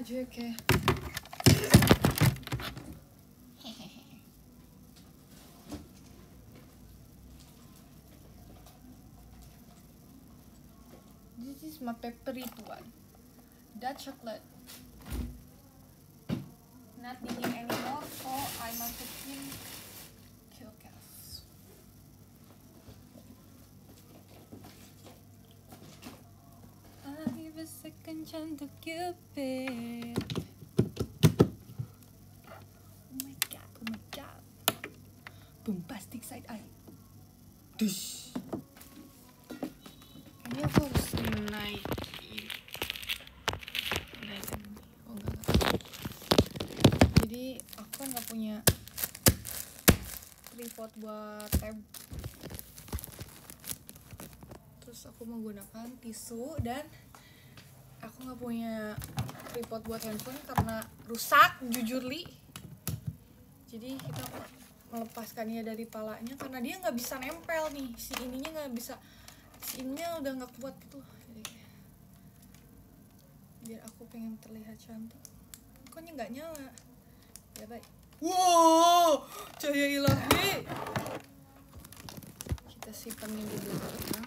JK. This is my favorite one. Dark chocolate. Not dingin anymore, so I masukin Killcast. I give a second chance to Cupid. Oh my god. Bombastic side eye. Dush. Kayaknya aku harus naikin. Oh enggak. Jadi aku kan nggak punya tripod buat tab. Terus aku menggunakan tisu dan aku nggak punya tripod buat handphone karena rusak, jujur li. Jadi kita melepaskannya dari palanya karena dia nggak bisa nempel nih, si ininya nggak bisa, si ininya udah nggak kuat gitu. Jadi biar aku pengen terlihat cantik, pokoknya nggak nyala. Ya baik. Wow, cahaya ilahi. Kita simpan yang di belakang.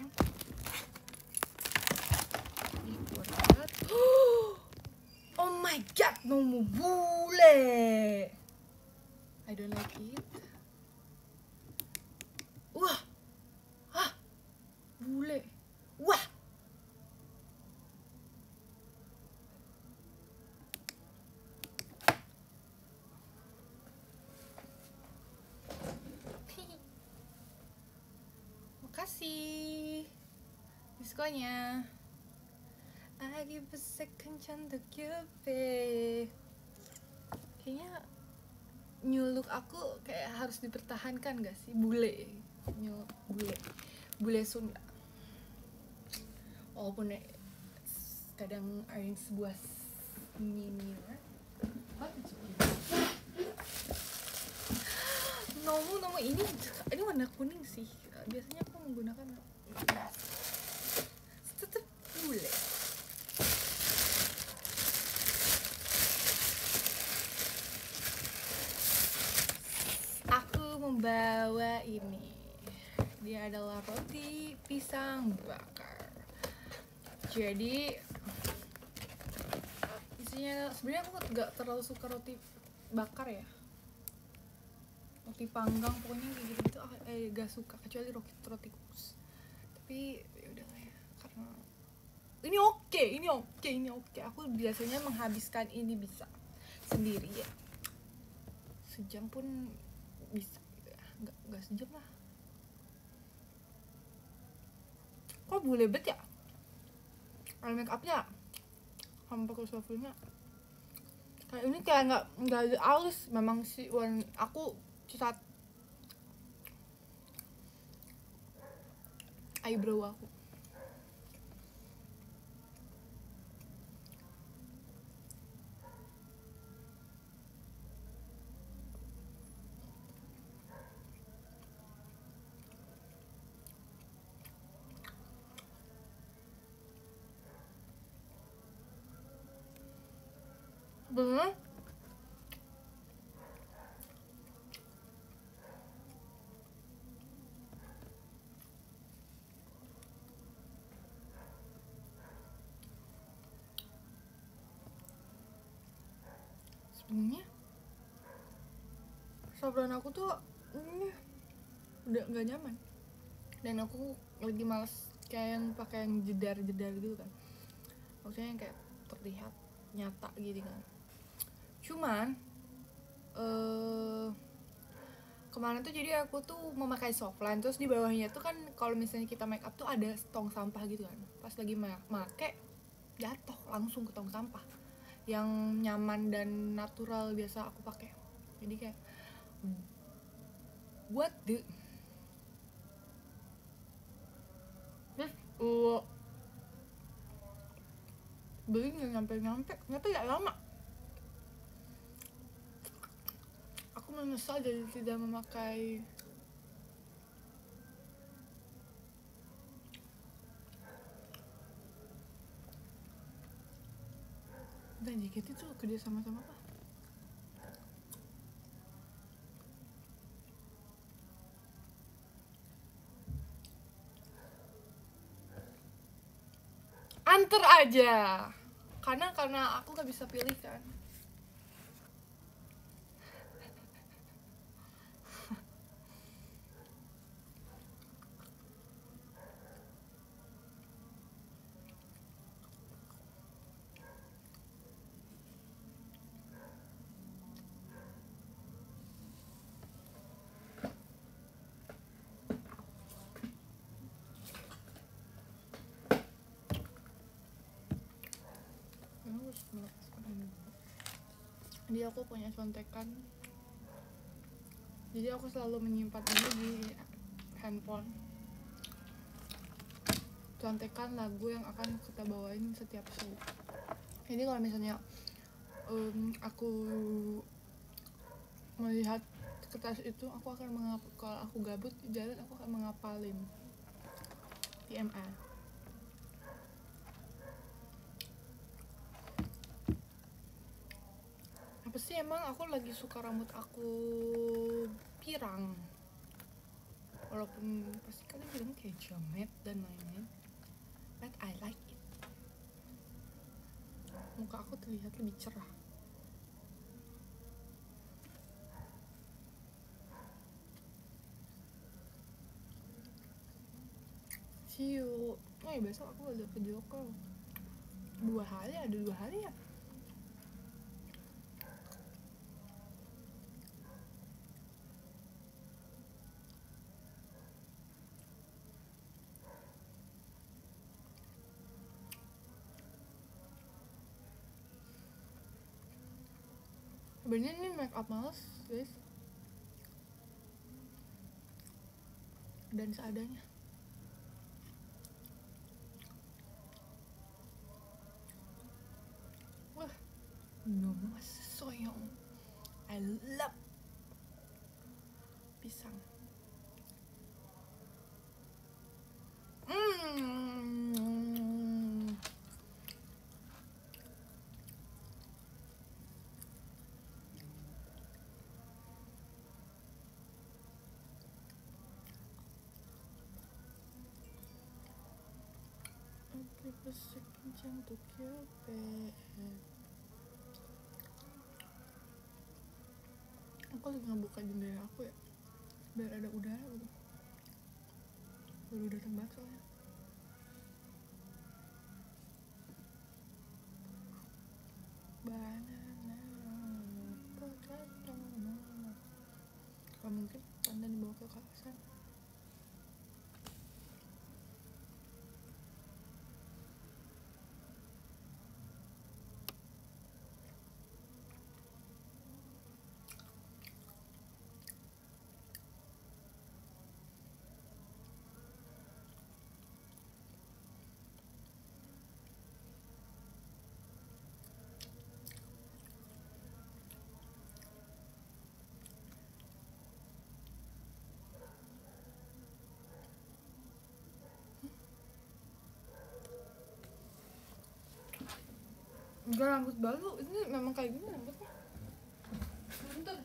Buat. Oh my god, nomu bule. I don't like it. Wah, bule. Wah. Makasih diskonya. I give a second chance to Cupid. Kayaknya new look aku kayak harus dipertahankan gak sih? Bule Sunda. Walaupun kadang ada sebuah mini nomu ini warna kuning sih. Biasanya aku menggunakan tetap bule. Aku membawa ini. Dia adalah roti pisang bakar. Jadi isinya, sebenarnya aku gak terlalu suka roti bakar ya, roti panggang pokoknya kayak gitu gak suka, kecuali roti kukus. Tapi yaudah lah ya, karena ini oke. Aku biasanya menghabiskan ini bisa sendiri ya, sejam pun bisa, nggak sejam lah. Kok bule bet ya make upnya sama pakai suavinya kayak ini, kayak nggak ada alis. Memang si warna aku cat eyebrow aku. Bener sebenarnya sabran aku tuh ini udah nggak nyaman, dan aku lagi males kayak yang pakai yang jedar gitu kan, maksudnya yang kayak terlihat nyata gitu kan. Cuman kemarin tuh jadi aku tuh memakai softline, terus di bawahnya tuh kan kalau misalnya kita make up tuh ada tong sampah gitu kan. Pas lagi make jatuh langsung ke tong sampah yang nyaman dan natural biasa aku pakai. Jadi kayak what the terus beli nggak nyampe ya lama. Aku menyesal jadi tidak memakai dan JKT tuh kerja sama-sama apa? Antar aja, karena aku nggak bisa pilih kan. Jadi aku punya contekan, jadi aku selalu menyimpan ini di handphone, contekan lagu yang akan kita bawain setiap show. Jadi kalau misalnya aku melihat kertas itu, aku akan kalau aku gabut di jalan, aku akan mengapalin TMA. Apa sih emang aku lagi suka rambut aku pirang, walaupun pasti kalian bilang kayak jamet dan lain-lain, but I like it. Muka aku terlihat lebih cerah. See you. Oh ya, besok aku ada ke Joko. 2 hari, ada 2 hari ya. Sebenarnya ini make up males guys, dan seadanya. Wah, nomor soyong. I love pisang. Kencang untuk aku lagi ngebuka jendela aku ya, biar ada udara gitu. Baru datang banget soalnya. Banana potato. Gak mungkin Panda dibawa ke kawasan. Enggak, rambut baru, ini memang kayak gini rambutnya. Bentar.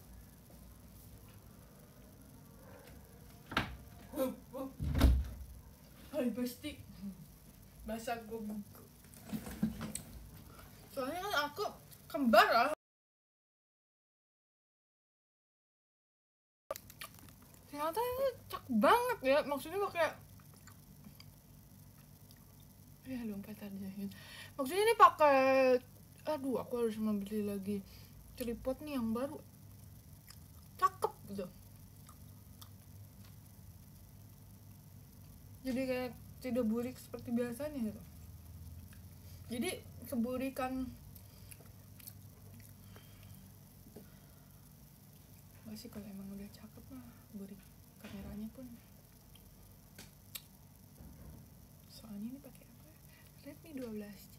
Hai pasti bahasa gue buku. Soalnya kan aku kembar lah. Ternyata ini cak banget ya, maksudnya pakai ya dompet aja. Maksudnya ini pakai, aduh aku harus membeli lagi tripod nih yang baru, cakep gitu. Jadi kayak tidak burik seperti biasanya gitu. Jadi keburikan gak sih, kalau emang udah cakep mah burik kameranya pun. Soalnya ini pakai apa? Redmi 12C.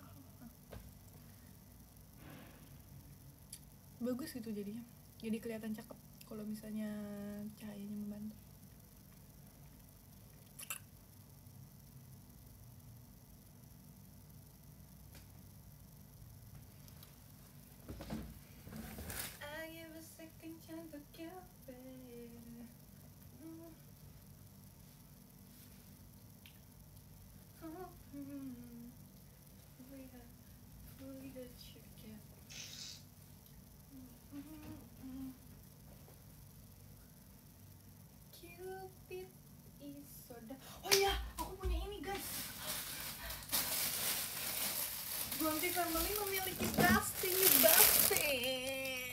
Bagus gitu jadinya. Jadi kelihatan cakep kalau misalnya cahayanya membantu. Bronte family memiliki Dustin new Dustin.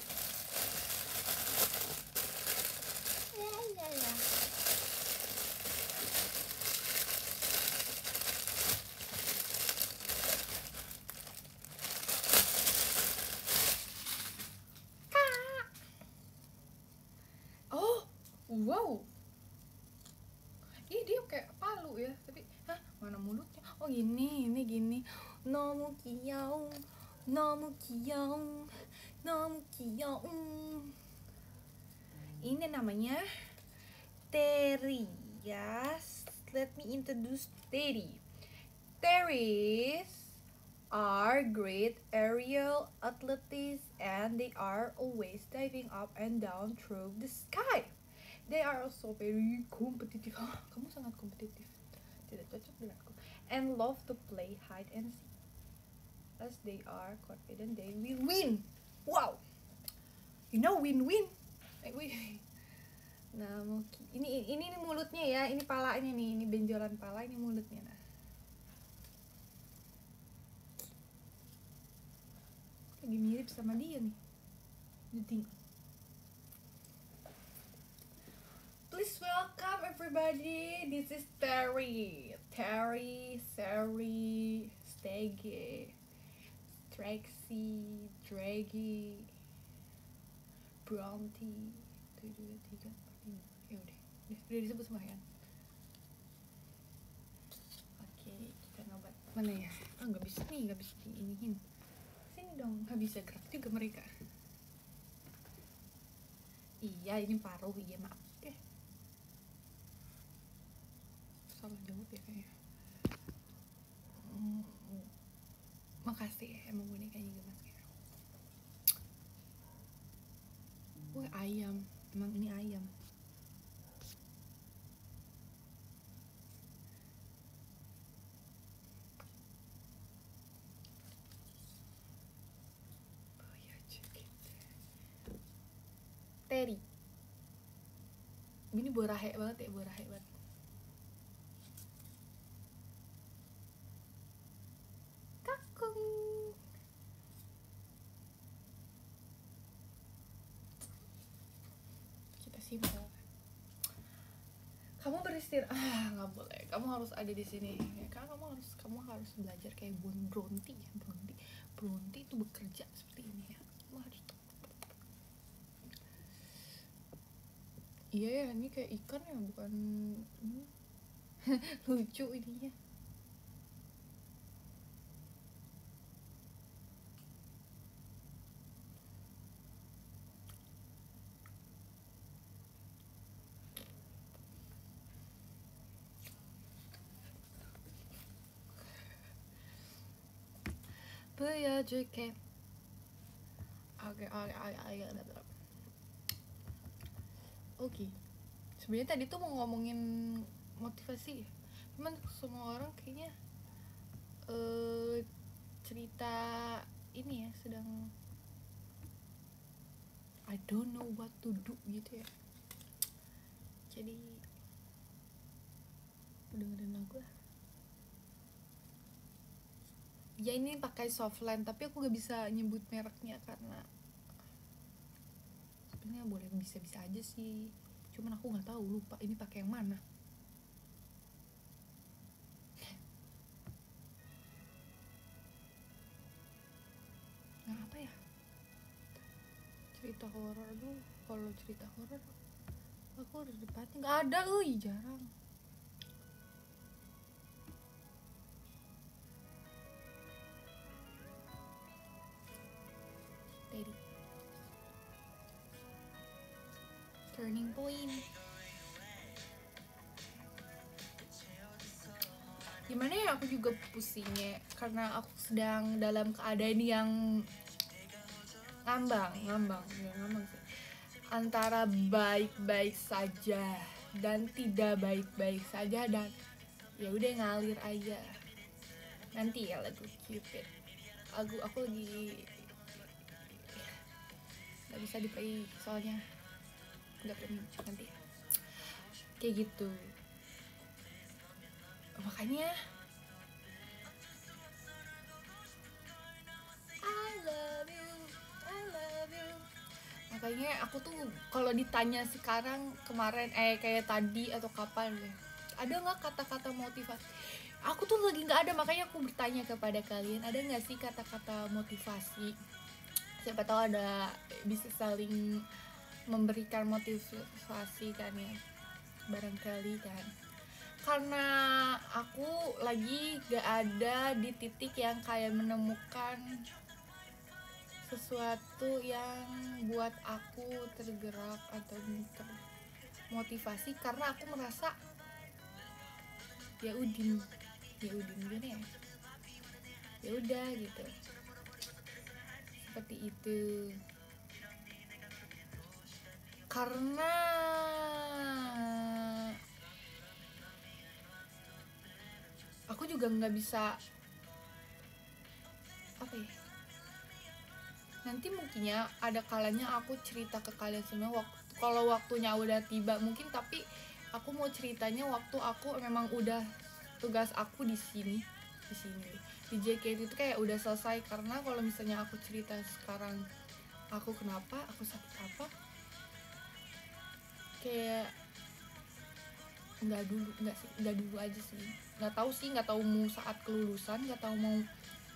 Ya. Oh, wow. Ih, dia kayak palu ya, tapi mana mulutnya? Oh gini, ini gini. Nomu kiyong, nomu kiyong, nomu kiyong. Ini namanya Terry. Yes, let me introduce Terry. Terrys are great aerial athletes and they are always diving up and down through the sky. They are also very competitive. Kamu sangat kompetitif. Tidak cocok denganku. And love to play hide and seek. As they are confident they will win. Wow. You know win-win. Nah, ini mulutnya ya, ini palanya nih, ini benjolan pala, ini mulutnya. Nah. Lagi mirip sama dia nih. Jadi please welcome everybody. This is Terry, Sari, Stege, Trixie, Draggy, Bronte, 1, 2, 3, 4, 5. Ya udah disebut semua ya. Oke, kita nobat mana ya? Oh, nggak bisa diiniin. Sini dong, nggak bisa gerak juga mereka. Iya, ini paruh, iya maaf. Salah jawab ya kayaknya. Makasih ya, emang bonekanya gemas kayak. Wah, ayam, emang ini ayam. Terry, ini borahe banget ya, borahe banget. Simpel. Kamu beristirahat, nggak boleh. Kamu harus ada di sini. Ya kan, kamu harus belajar kayak Bronte ya. Bronte itu bekerja seperti ini ya. Kamu harus. Iya ya, ini kayak ikan ya, bukan. Lucu ininya. 보여줄게. Oke. Sebenarnya tadi tuh mau ngomongin motivasi, cuman semua orang kayaknya cerita ini ya sedang I don't know what to do gitu ya. Jadi dengerin lagu lah. Ya ini pakai softline tapi aku gak bisa nyebut mereknya karena sebenarnya boleh bisa aja sih, cuman aku nggak tahu, lupa ini pakai yang mana. Nah apa ya, cerita horor tuh, kalau cerita horor aku udah depannya nggak ada, jarang. Turning point. Gimana ya, aku juga pusingnya karena aku sedang dalam keadaan yang ngambang sih. Antara baik-baik saja dan tidak baik-baik saja, dan ya udah ngalir aja. Nanti ya lagu Cupid. Aku lagi nggak bisa di-play soalnya nggak premium, nanti kayak gitu. Makanya kayaknya aku tuh kalau ditanya sekarang, kemarin kayak tadi atau kapan ya, ada nggak kata-kata motivasi, aku tuh lagi nggak ada, makanya aku bertanya kepada kalian, ada nggak sih kata-kata motivasi, siapa tahu ada, bisa saling memberikan motivasi kan ya, barangkali kan, karena aku lagi gak ada di titik yang kayak menemukan sesuatu yang buat aku tergerak atau termotivasi, karena aku merasa ya udin gini ya udah gitu, seperti itu. Karena aku juga nggak bisa apa ya, nanti mungkinnya ada kalanya aku cerita ke kalian semua kalau waktunya udah tiba mungkin, tapi aku mau ceritanya waktu aku memang udah tugas aku di sini di JKT itu kayak udah selesai. Karena kalau misalnya aku cerita sekarang aku kenapa, aku sakit apa, kayak nggak dulu aja sih, nggak tahu mau saat kelulusan, nggak tahu mau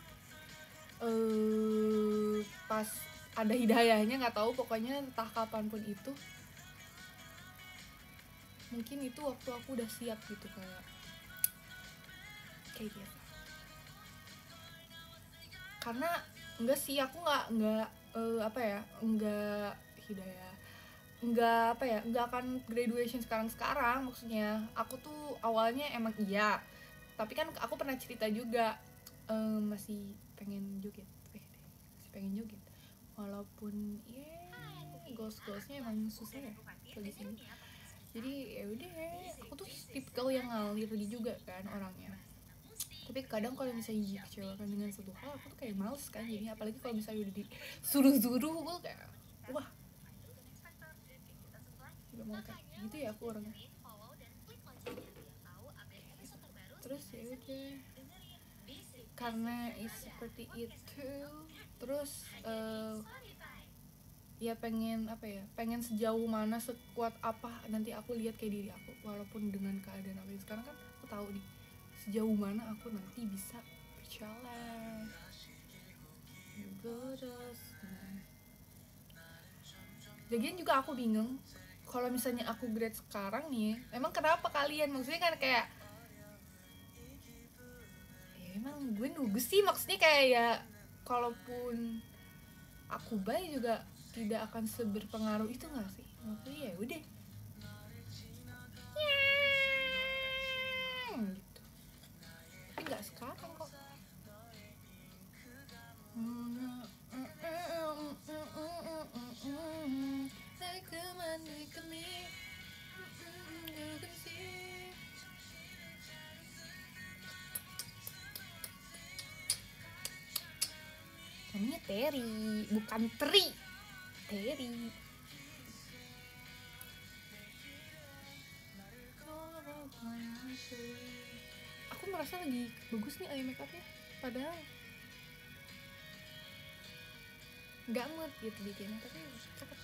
pas ada hidayahnya, nggak tahu, pokoknya entah kapanpun itu, mungkin itu waktu aku udah siap gitu, kayak gitu. Karena enggak sih, aku nggak apa ya, nggak hidayah, nggak apa ya, nggak akan graduation sekarang maksudnya. Aku tuh awalnya emang iya, tapi kan aku pernah cerita juga, masih pengen joget, walaupun ya goals-goalsnya emang susah ya kalau di sini. Jadi ya udah, aku tuh tipikal yang ngalir juga kan orangnya, tapi kadang kalau misalnya dikecewakan dengan satu hal aku tuh kayak males kan, jadi apalagi kalau misalnya udah disuruh-suruh gue kayak wah gak mau kayak gitu ya aku orangnya. Terus ya udah, karena seperti itu, terus ya pengen apa ya, pengen sejauh mana, sekuat apa nanti aku lihat kayak diri aku, walaupun dengan keadaan aku sekarang kan aku tahu nih sejauh mana aku nanti bisa berjalan terus. Lagian juga aku bingung kalau misalnya aku grade sekarang nih, emang kenapa kalian, maksudnya kan kayak ya emang gue nunggu sih, maksudnya kayak ya kalaupun aku baik juga tidak akan seberpengaruh itu nggak sih, maksudnya ya udah gitu, tapi nggak sekarang kok. Namanya Terry, bukan Tri. Terry. Aku merasa lagi bagus nih eye makeupnya, padahal nggak mood gitu bikinnya, tapi cakep.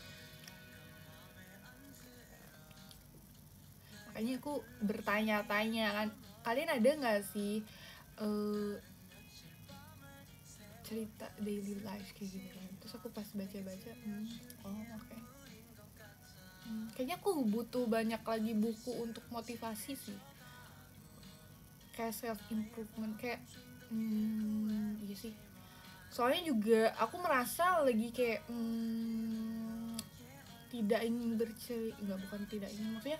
Makanya aku bertanya-tanya kan, kalian ada nggak sih cerita daily life kayak gini kan? Terus aku pas baca-baca, oke. Kayaknya aku butuh banyak lagi buku untuk motivasi sih, kayak self improvement, kayak iya sih. Soalnya juga aku merasa lagi kayak tidak ingin bercerita, nggak, bukan tidak ingin, maksudnya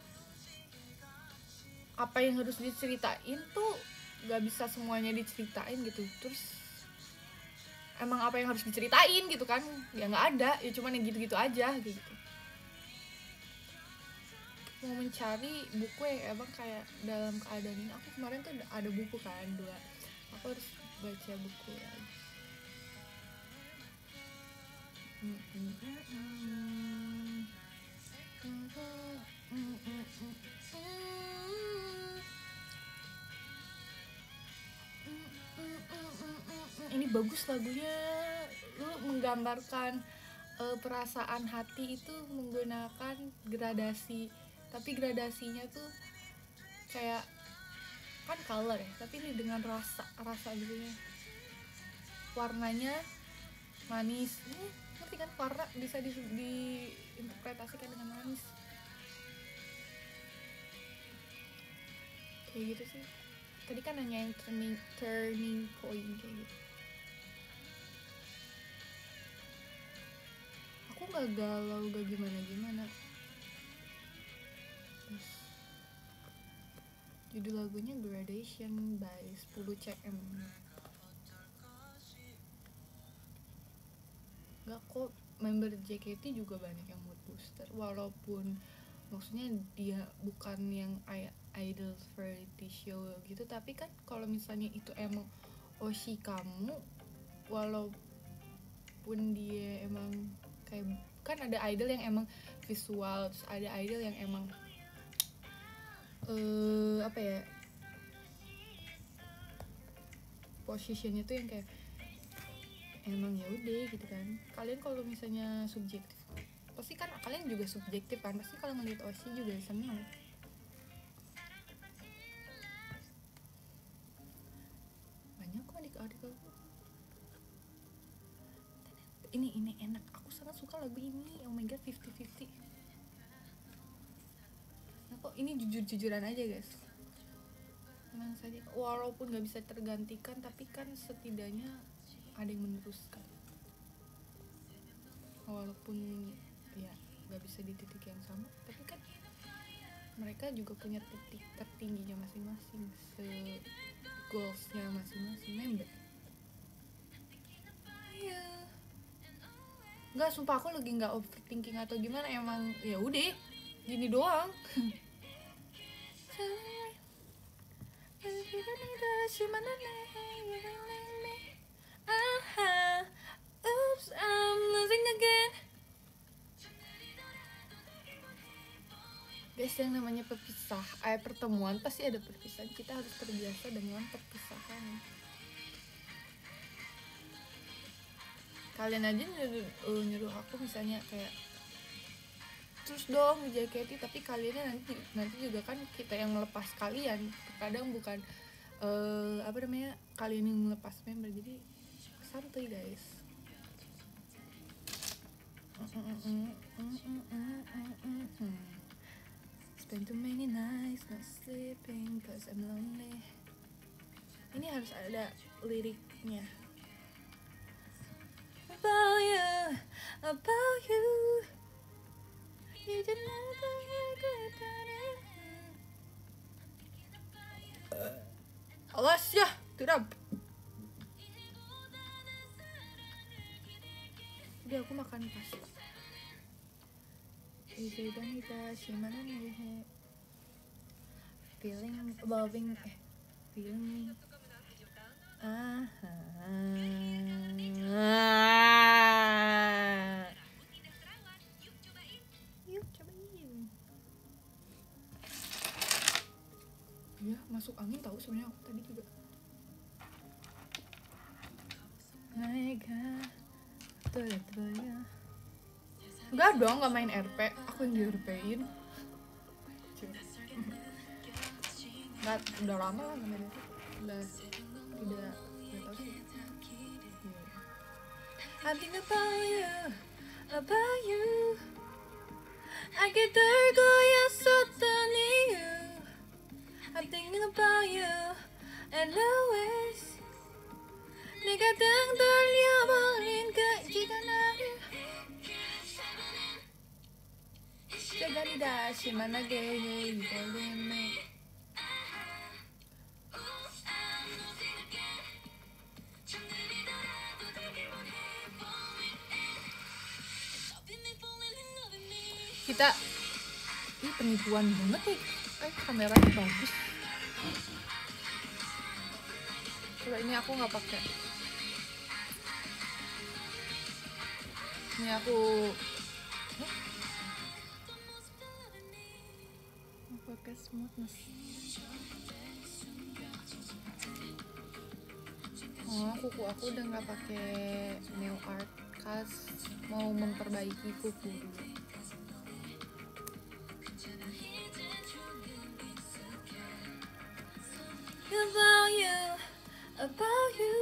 apa yang harus diceritain tuh nggak bisa semuanya diceritain gitu. Terus emang apa yang harus diceritain gitu kan, ya nggak ada, ya cuman yang gitu-gitu aja gitu. Mau mencari buku yang emang kayak dalam keadaan ini. Aku kemarin tuh ada buku kan 2, aku harus baca buku lagi. Ini bagus lagunya, lu menggambarkan perasaan hati itu menggunakan gradasi, tapi gradasinya tuh kayak kan color ya, tapi ini dengan rasa gitu ya, warnanya manis. Ngerti kan, warna bisa diinterpretasikan dengan manis kayak gitu sih. Tadi kan hanya yang turning point kayak gitu. Aku nggak galau, gak gimana. Yes. Judul lagunya Gradation by 10 cm. Gak kok, member JKT juga banyak yang mood booster, walaupun maksudnya dia bukan yang idol variety show gitu, tapi kan kalau misalnya itu emang Oshi kamu, walaupun dia emang kayak, kan ada idol yang emang visual, terus ada idol yang emang apa ya, positionnya tuh yang kayak emang ya udah gitu kan. Kalian kalau misalnya subjektif, pasti kan kalian juga subjektif kan, pasti kalau ngeliat Oshi juga seneng. Banyak kok adik-adik aku. Ini enak, aku sangat suka lagu ini. Oh my god, 50-50. Nah kok ini jujur-jujuran aja guys, tenang saja, walaupun gak bisa tergantikan, tapi kan setidaknya ada yang meneruskan, walaupun ya gak bisa di titik yang sama, tapi kan mereka juga punya titik tertingginya masing-masing, goalsnya masing-masing member. Nggak, sumpah aku lagi nggak overthinking atau gimana, emang ya udah gini doang. Oops, I'm losing again. Guys, yang namanya pertemuan pasti ada perpisahan. Kita harus terbiasa dengan perpisahan. Kalian aja nyuruh aku misalnya kayak terus dong di JKT, tapi kaliannya nanti juga kan kita yang melepas kalian, kadang bukan apa namanya, kalian yang melepas member, jadi santuy guys. Spend too many nights not sleeping cause I'm lonely. Ini harus ada liriknya. About you, you don't know how good that is. Alas ya, tidak. Udah, aku makan pasta. Feeling loving, feeling. Yuk cobain. Ya masuk angin tahu sebenarnya aku tadi juga. Enggak dong, nggak main RP, aku yang di RP-in. Nggak, udah lama lah nggak main RP, udah tidak tahu sih. I'm thinking about you. I get tergoyah you. I'm thinking about you and always. 내가 등 돌려버린 그 시간을 시간이 다시 만나게 해 이걸림에. Kita ini penipuan banget ya, kameranya bagus. Coba ini aku nggak pakai. Ini aku pakai smoothness. Kuku aku udah nggak pakai nail art podcast mau memperbaiki kuku dulu. About you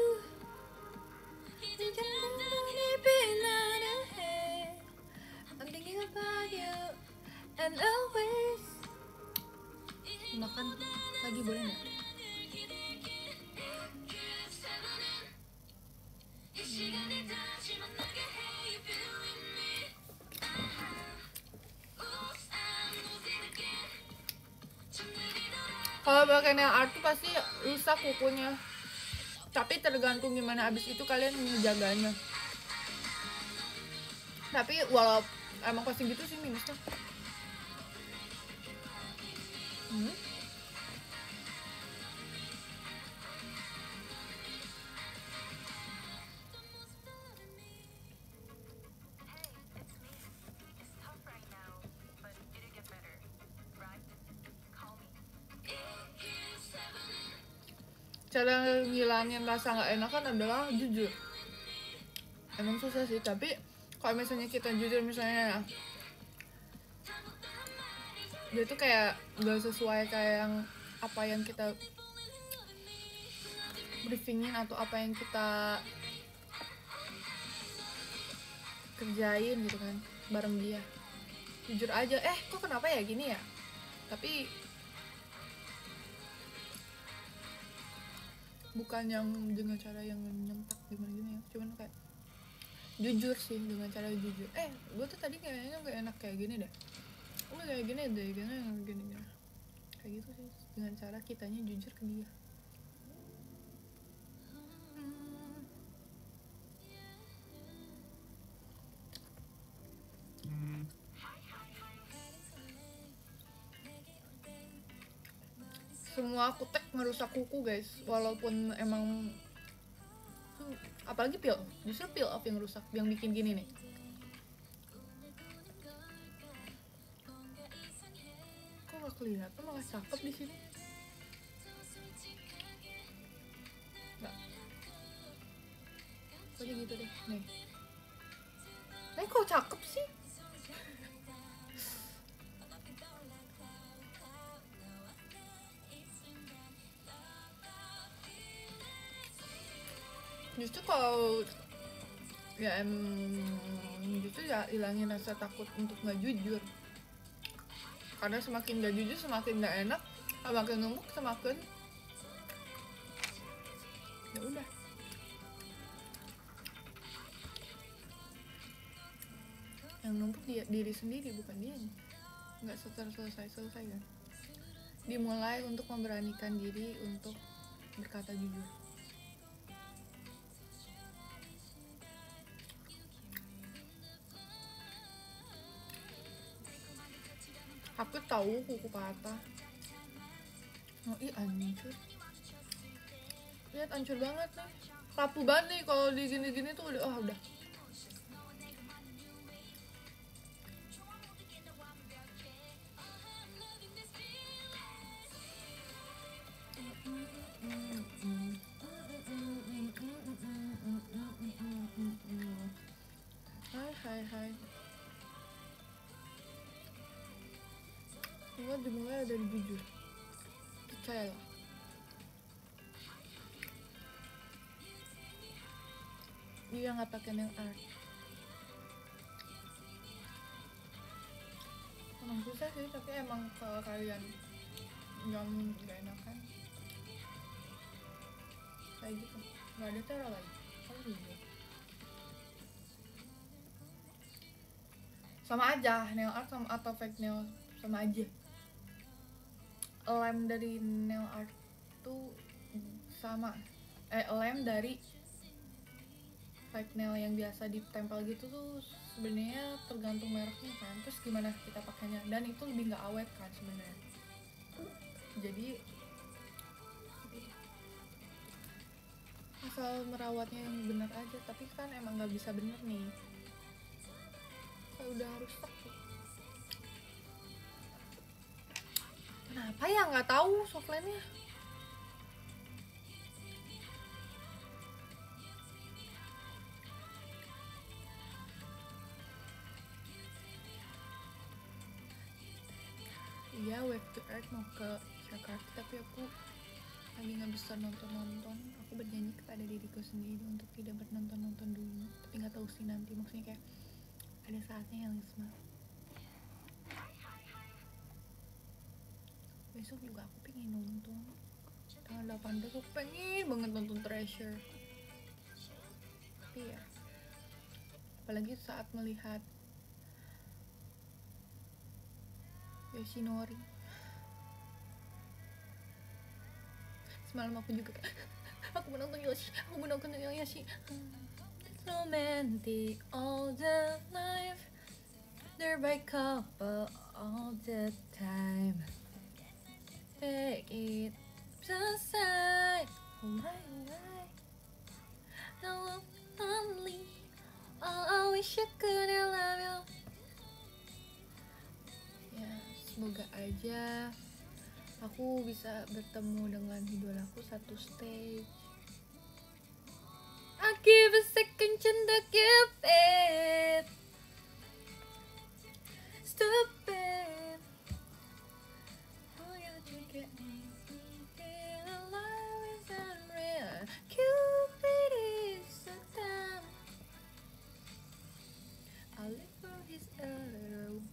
I'm thinking about you and always. Makan lagi boleh nggak? Kalau pakai nail art tuh pasti rusak kukunya. Tapi tergantung gimana abis itu kalian menjaganya. Tapi walau emang pasti gitu sih minusnya. Cara ngilangin rasa nggak enak kan adalah jujur. Emang susah sih, tapi kalau misalnya kita jujur, misalnya dia tuh kayak nggak sesuai kayak yang apa yang kita briefingin atau apa yang kita kerjain gitu kan bareng dia, jujur aja, kok kenapa ya gini ya, tapi bukan yang dengan cara yang nyentak gimana ya, cuman kayak jujur sih, dengan cara jujur. Gue tuh tadi kayaknya nggak enak kayak gini deh, kayak gini deh, gini kayak gitu sih, dengan cara kitanya jujur ke dia. Semua kutek merusak kuku guys, walaupun emang apalagi peel, justru peel off yang rusak, yang bikin gini nih. Kok gak kelihatan, malah cakep di sini. Nggak, pokoknya gitu deh. Nih kok cakep sih. Justru kalau ya justru ya hilangin rasa takut untuk nggak jujur, karena semakin nggak jujur semakin nggak enak, semakin numpuk semakin ya udah. Yang numpuk diri sendiri, bukan dia, nggak selesai kan. Dimulai untuk memberanikan diri untuk berkata jujur. Aku tahu kuku patah. Hancur. Lihat, hancur banget nih. Rapuh banget nih kalau di gini-gini tuh udah. Hai. Semua dimulai dari jujur. Percayalah. Dia nggak pakai nail art. Emang susah sih, tapi emang kalau kalian yang nggak enakan kayak gitu, nggak ada cara lain. Kalau jujur sama aja, nail art sama atau fake nail sama aja. Lem dari nail art tuh sama, lem dari fake nail yang biasa ditempel gitu tuh sebenarnya tergantung mereknya kan, terus gimana kita pakainya, dan itu lebih nggak awet kan sebenarnya. Jadi asal merawatnya yang benar aja, tapi kan emang nggak bisa bener nih, kayak udah harus stuck. Kenapa ya nggak tahu softline-nya? Iya, Wave to Earth mau ke Jakarta, tapi aku lagi nggak bisa nonton. Aku berjanji kepada diriku sendiri untuk tidak bernonton dulu, tapi nggak tahu sih nanti, maksudnya kayak ada saatnya yang smart. Besok juga aku pengen nonton tanggal 18, aku pengen banget nonton Treasure, tapi ya apalagi saat melihat Yoshinori. Semalam aku juga aku mau nonton Yoshi. It's romantic all the life, they're by couple all the time, take it aside. Why no only I wish I could love you. Ya semoga aja aku bisa bertemu dengan idolaku satu stage. I give a second chance to give it. Stupid. Oh, you get me. Alive is unreal. Cupid is a damn. I'll live for his arrow.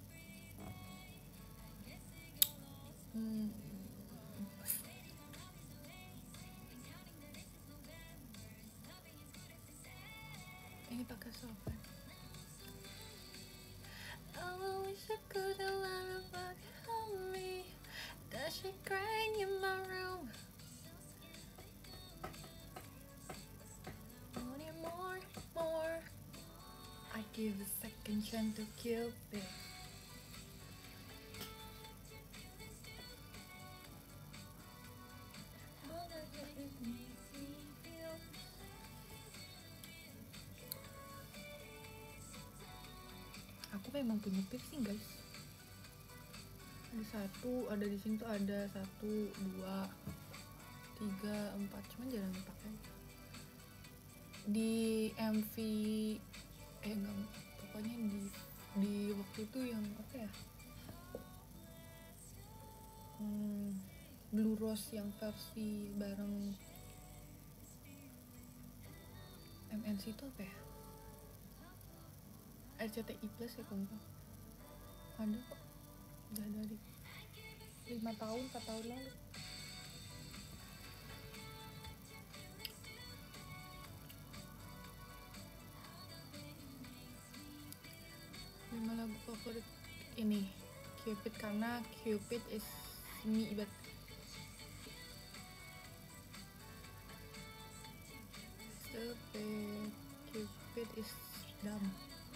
Ini pakai sopan. Oh, I wish I could love but help me. Does she crying in my room? Wanting more. I give a second chance to Cupid. Aku memang punya piercing guys. Ada di sini tuh ada 1, 2, 3, 4, cuman jarang dipakai. Di MV enggak, pokoknya di waktu itu yang apa ya, Blue Rose yang versi bareng MNC itu apa ya, RCTI Plus ya kalau ada kok, udah dari 5 tahun 4 tahun lalu. Lima lagu favorit ini Cupid, karena Cupid is me but stupid. Cupid is dumb.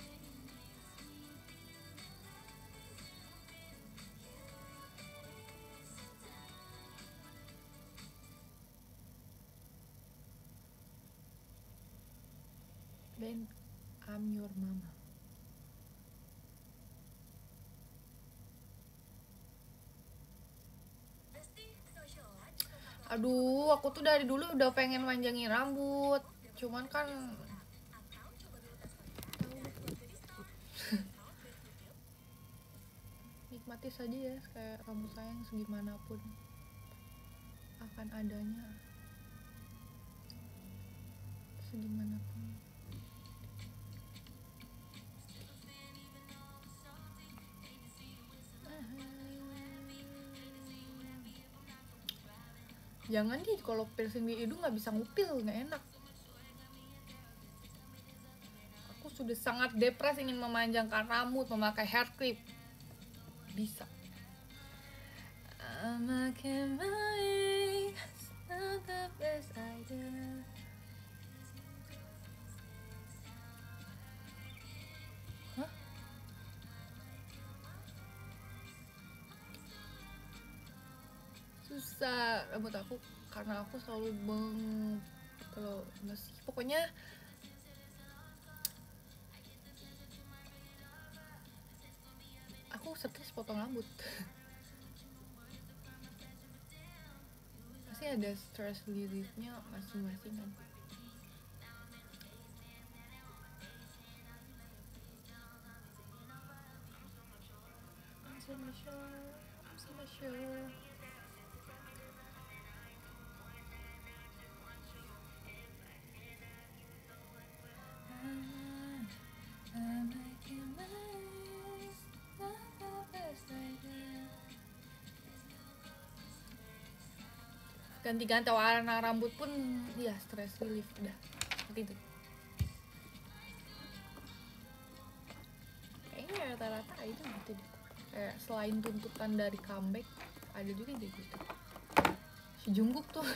Then I'm your mama. Aduh, aku tuh dari dulu udah pengen manjangin rambut, cuman kan nikmati saja ya, kayak rambut saya yang segimanapun akan adanya, segimanapun. Jangan nih, kalau piercing di hidung nggak bisa ngupil, nggak enak. Aku sudah sangat depres ingin memanjangkan rambut, memakai hair clip. Bisa. Making my not the best idea. Hah? Susah rambut aku karena aku selalu kalau masih pokoknya aku stres potong rambut. Pasti ada stress liriknya masing-masing kan. sure. Ganti-ganti warna rambut pun ya stress relief udah seperti itu. Kayaknya rata-rata itu gitu deh. Kayak selain tuntutan dari comeback ada juga deh gitu. Si Jungkook tuh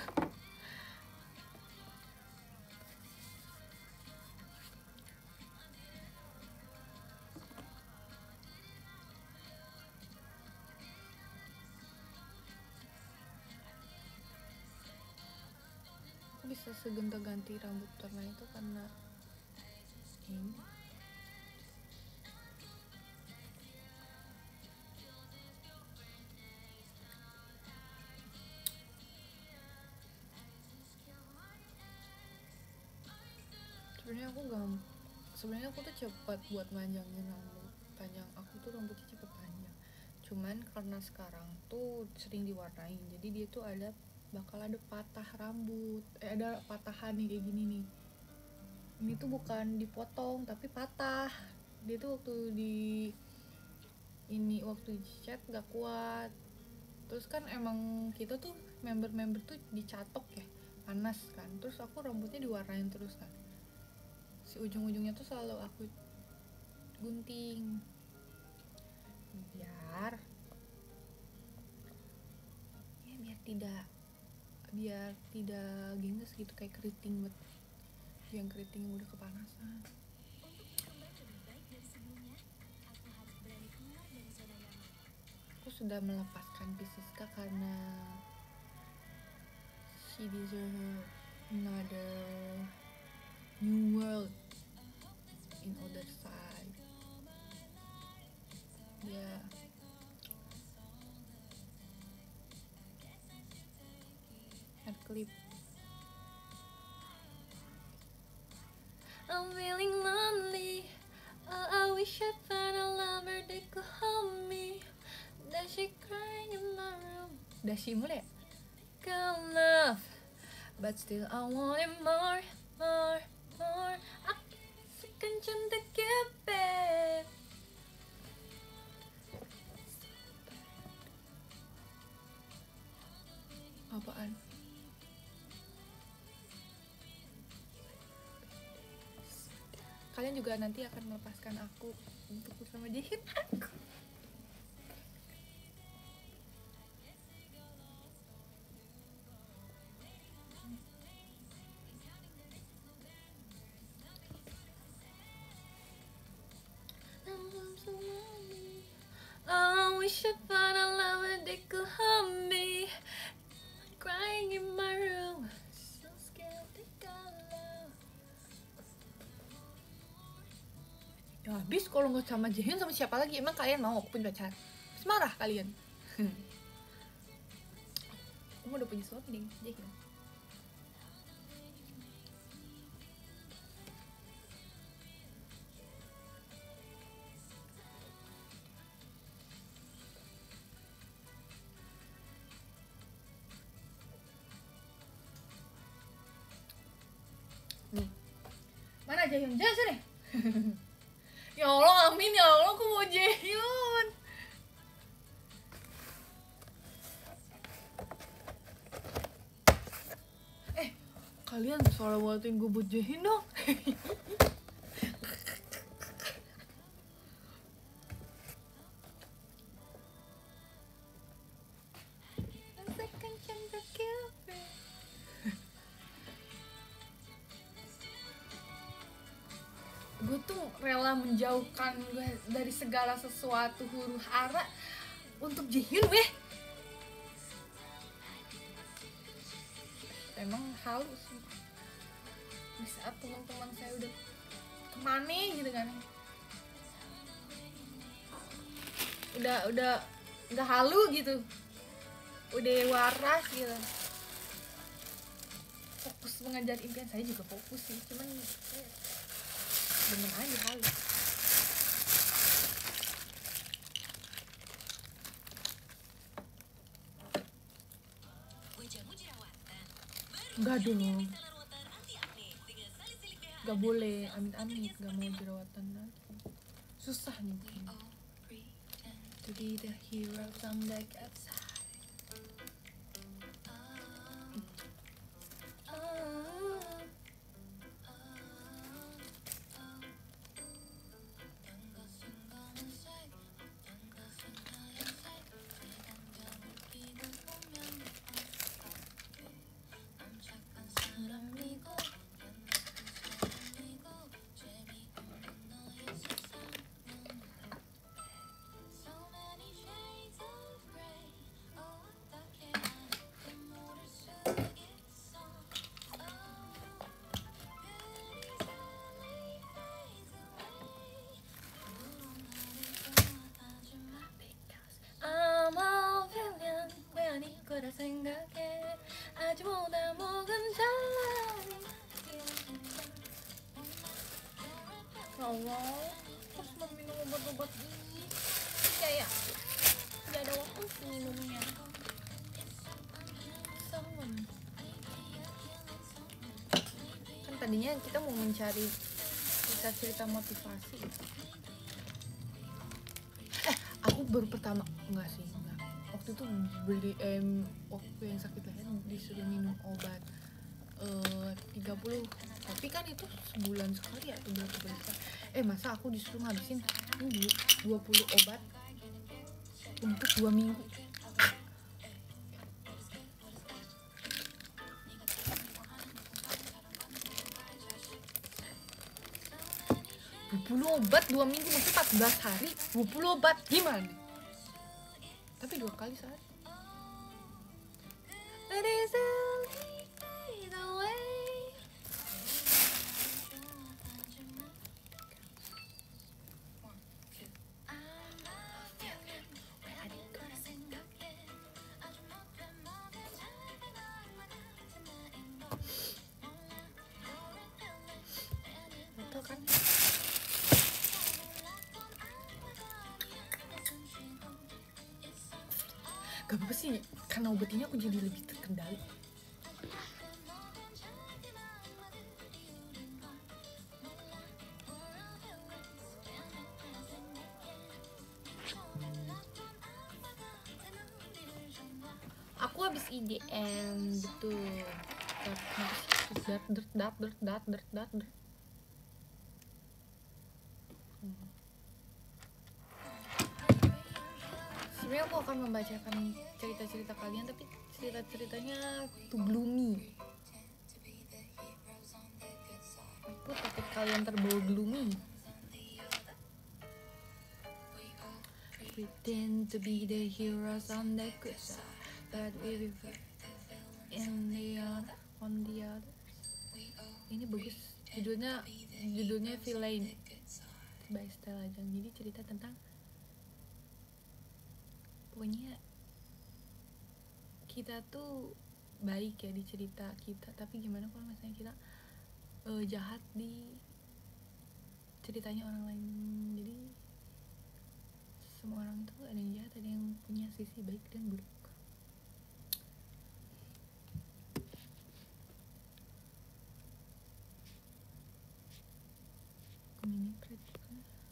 bisa segonta-ganti rambut warna itu karena ini. Sebenarnya aku tuh cepat buat manjangin rambut panjang. Aku tuh rambutnya cepet panjang. Cuman karena sekarang tuh sering diwarnain, jadi dia tuh bakal ada patah rambut, ada patahan nih kayak gini nih. Ini tuh bukan dipotong tapi patah. Dia tuh waktu cat gak kuat. Terus kan emang kita tuh member tuh dicatok ya, panas kan. Terus aku rambutnya diwarnain terus kan. Si ujung-ujungnya tuh selalu aku gunting biar tidak gengges gitu, kayak keriting banget. Yang keriting udah kepanasan. Aku sudah melepaskan Pisceska karena she deserve another new world in other side. Yeah. Head clip. I'm feeling lonely. Oh, I wish I found a lover that could hold me. Does she crying in my room? Does she mulai? Come love, but still I want it more. Aku sekencang the Cupid. Apaan? Kalian juga nanti akan melepaskan aku untuk bersama Jaehyun aku. I wish I found a lover that could hold me. Crying in my room, so scared to call love. Ya habis kalau nggak sama Jaehyun sama siapa lagi? Emang kalian mau aku punya pacar? Marah kalian. Aku udah punya suami nih, Jaehyun. Nih, mana Jaehyun? Jangan sini. Ya Allah, amin ya Allah, aku mau Jaehyun. Kalian salawatin gue buat Jaehyun dong. Gue tuh rela menjauhkan gue dari segala sesuatu huru hara untuk Jaehyun weh. Emang halus sih. Di saat teman-teman saya udah kemana gitu kan, udah halu gitu, udah waras gitu, fokus mengejar impian. Saya juga fokus sih, cuman demen aja halu. Enggak dong, nggak boleh, amit-amit nggak mau jerawatan lagi, susah nih to be the hero from the outside. 생각해 아직보다 목은 잘라니. Ya Allah, terus minum obat-obat ini kayak nggak ada waktu minumnya. Kan tadinya kita mau mencari cerita-cerita motivasi. Aku baru pertama enggak. Waktu itu beli waktu yang sakit leher disuruh minum obat 30, tapi kan itu sebulan sekali atau berapa bulan sekali. Masa aku disuruh ngabisin 20 obat untuk 2 minggu. Obat 2 minggu, maksudnya 14 hari 20 obat, gimana? Tapi 2 kali sehari. Betul kan? Gak apa-apa sih, karena obat ini aku jadi lebih terkendali. Aku habis IDM, betul. Dat. Sebenarnya aku akan membacakan cerita-cerita kalian, tapi cerita-ceritanya tuh gloomy. Aku takut kalian terbawa gloomy. Pretend to be the heroes on the good side, but we will in the other, on the other. Ini bagus, judulnya Villain by Stella Jang. Jadi cerita tentang, pokoknya kita tuh baik ya di cerita kita, tapi gimana kalau misalnya kita jahat di ceritanya orang lain. Jadi semua orang tuh ada yang jahat, ada yang punya sisi baik dan buruk. Mini Pret juga.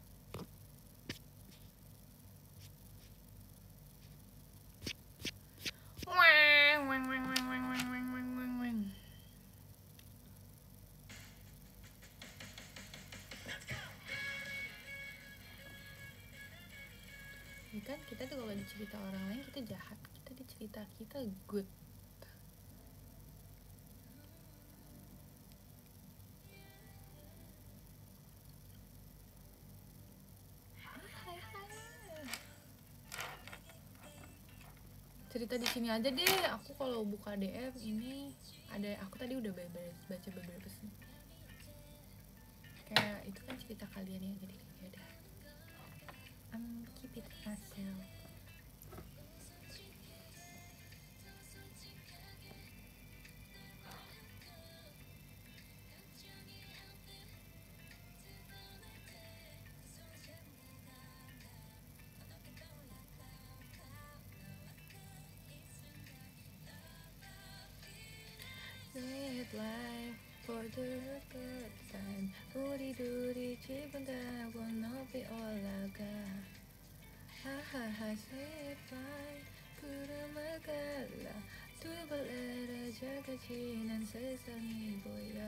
Kan kita tuh kalau dicerita orang lain kita jahat, kita dicerita kita good. Cerita di sini aja deh. Aku kalau buka DM ini ada, aku tadi udah baca beberapa sih. Kayak itu kan cerita kalian ya, jadi ya udah. Keep it myself. life for the good time. 우리 집은 가고 높이 올라가. 하하하 say bye. 구름을 갈라 두 발레를 작아지는 세상이 보여.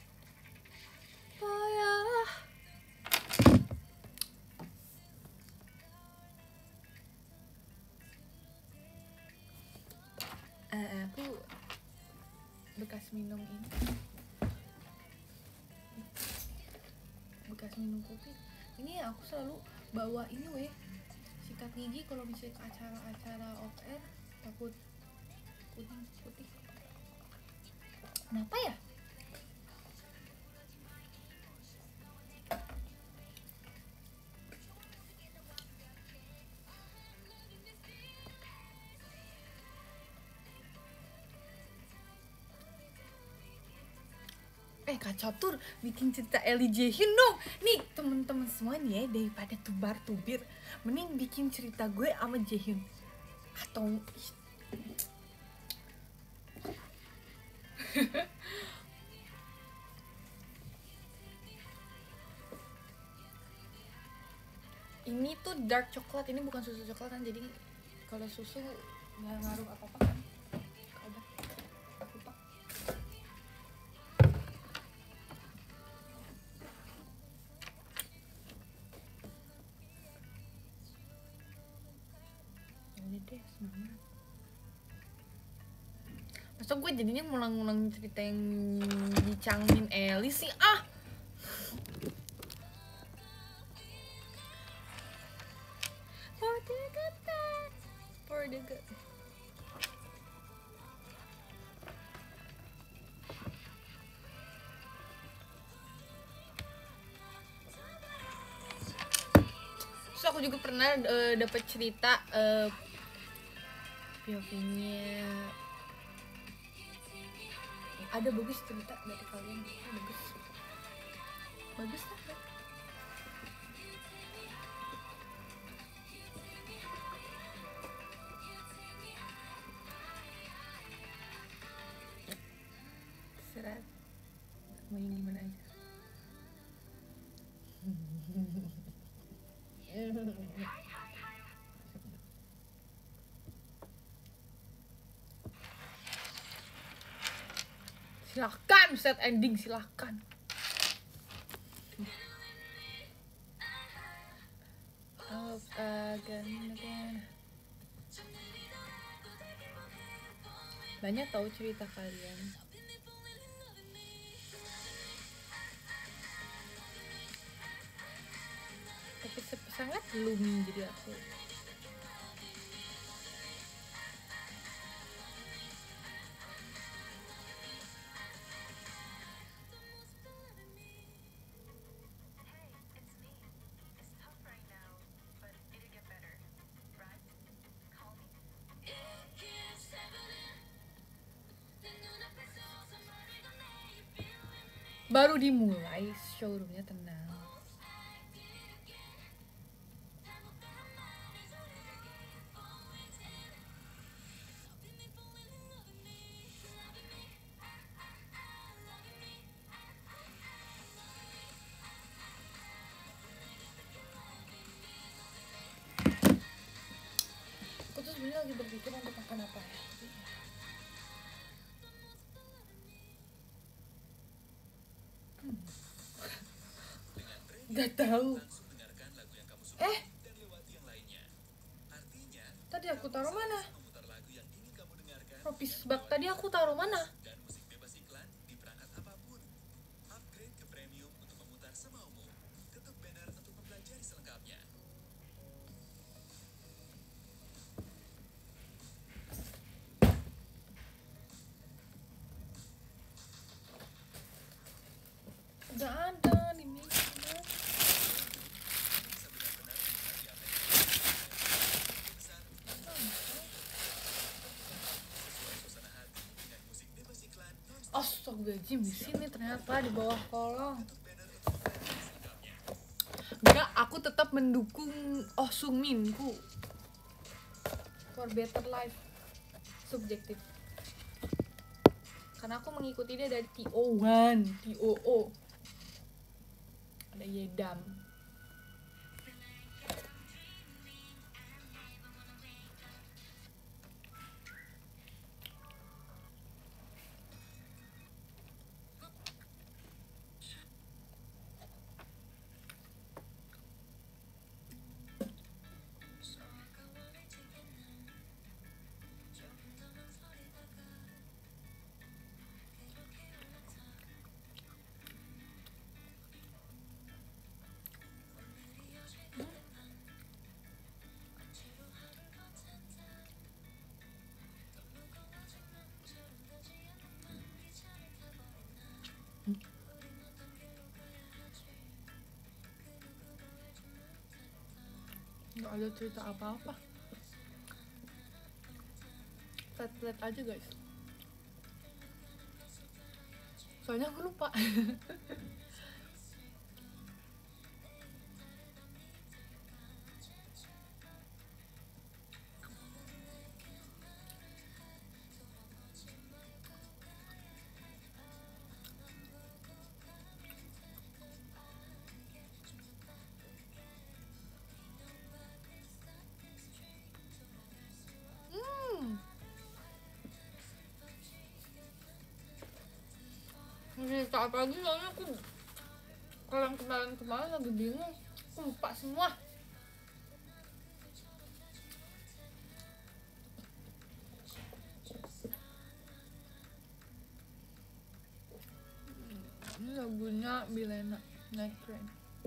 Aku bekas minum ini, bekas minum kopi. Ini aku selalu bawa ini weh, sikat gigi kalau misalnya ke acara-acara off air, takut kuning putih. Kenapa ya? Kak Catur bikin cerita Ellie Jaehyun dong. Nih temen-temen semuanya, daripada tubar-tubir, mending bikin cerita gue sama Jaehyun. Atau ini tuh dark coklat, ini bukan susu coklat kan, jadi kalau susu nggak ngaruh apa-apa kan. Deh, semangat. Masa gue jadinya ngulang-ngulang cerita yang dicangin Ellie sih For the good. Terus aku juga pernah dapat cerita POV-nya ada bagus cerita dari kalian. Bagus lah. Serat mau yang gimana aja. Silahkan set ending, silahkan. Banyak tahu cerita kalian. Tapi sangat gloomy jadi aku. Baru dimulai showroomnya, tenang. Aku tuh sebenarnya lagi berpikir untuk makan apa ya. Gak tahu. Tadi aku taruh mana? Ropis bak tadi aku taruh mana? Gak ada di meja. Astagfirullahaladzim, di sini ternyata di bawah kolong. Enggak, aku tetap mendukung Oh Sung-min ku. For better life. Subjektif. karena aku mengikuti dia dari TO1, TOO. Ada Yedam. Nggak ada cerita apa-apa, flat aja guys, soalnya aku lupa. Cerita apa lagi, soalnya aku kalau yang kemarin lagi bingung, aku lupa semua. Ini lagunya Bilena, Night Train.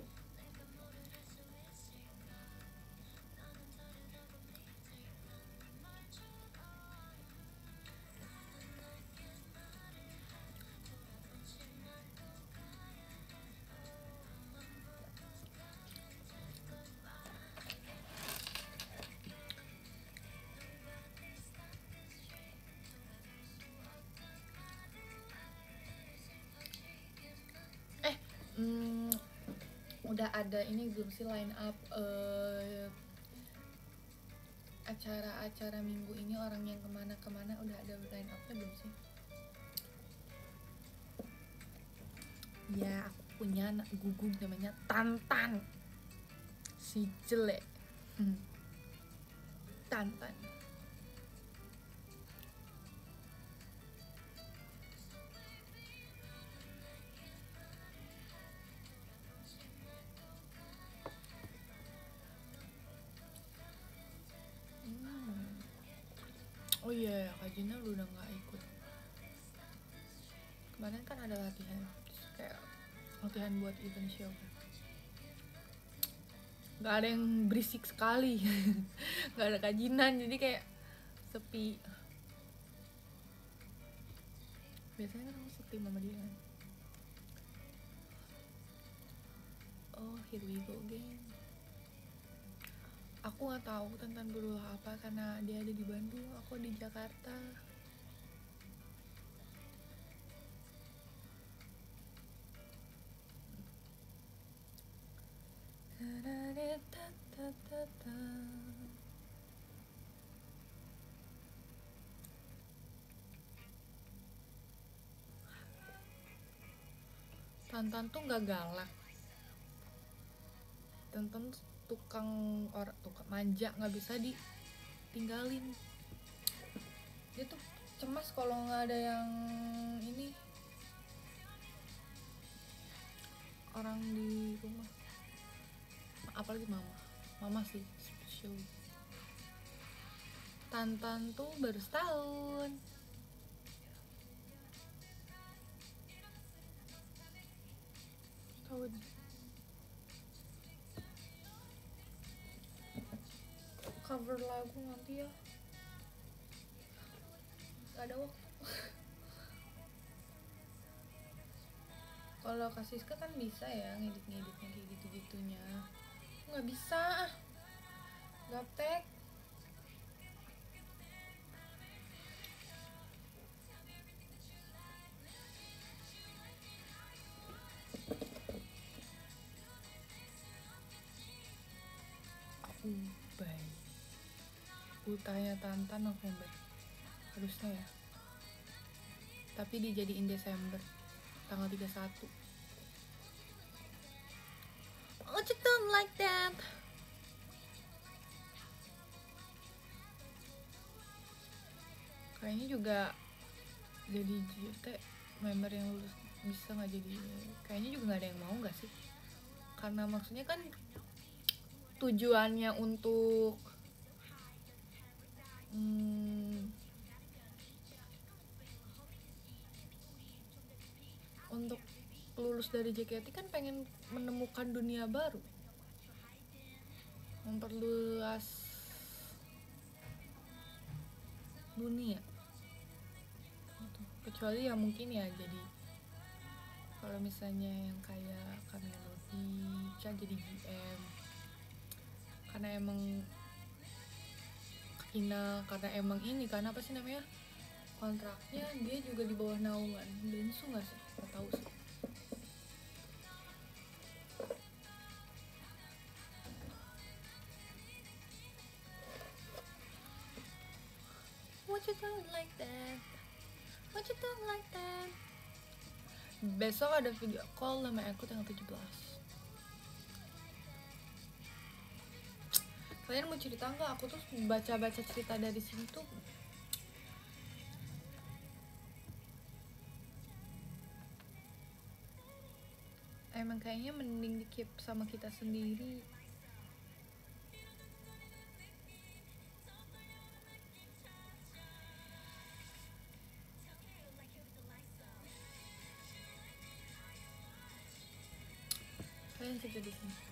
Udah ada ini belum sih line up acara-acara minggu ini, orang yang kemana-kemana, udah ada line upnya belum sih? Ya, aku punya anak gugum namanya Tantan, si jelek. Tantan. Oh iya, Kak Gina lu udah gak ikut. Kemarin kan ada latihan, kayak latihan buat event show. Gak ada yang berisik sekali. Gak ada Kak Gina, jadi kayak sepi. Biasanya kan aku sepi sama dia kan. Oh, here we go again. Aku nggak tahu tentang berulah apa karena dia ada di Bandung, aku di Jakarta. Tantan tuh nggak galak. Tantan tukang manja, nggak bisa ditinggalin. Dia tuh cemas kalau nggak ada yang ini, orang di rumah, apalagi mama sih show. Tantan tuh baru setahun. Cover lagu nanti ya, gak ada waktu. Kalau Kak Siska kan bisa ya ngeditnya kayak gitu-gitunya, nggak bisa, gaptek. Ultahnya Tantan November harusnya ya, tapi dijadiin Desember tanggal 31. Oh, you don't like that. Kayaknya juga jadi JT member yang lulus bisa nggak jadi, kayaknya juga nggak ada yang mau nggak sih, karena maksudnya kan tujuannya untuk untuk lulus dari JKT kan pengen menemukan dunia baru, memperluas dunia. Kecuali ya mungkin ya jadi kalau misalnya yang kayak Kamelody kan jadi GM karena emang Ina, karena emang ini karena apa sih namanya, kontraknya dia juga di bawah naungan Densu nggak sih, nggak tahu sih. What you don't like that? What you don't like that? Besok ada video call sama aku tanggal 17. Kalian mau cerita nggak? Aku tuh baca-baca cerita dari sini tuh emang kayaknya mending di keep sama kita sendiri. Kalian cerita di sini.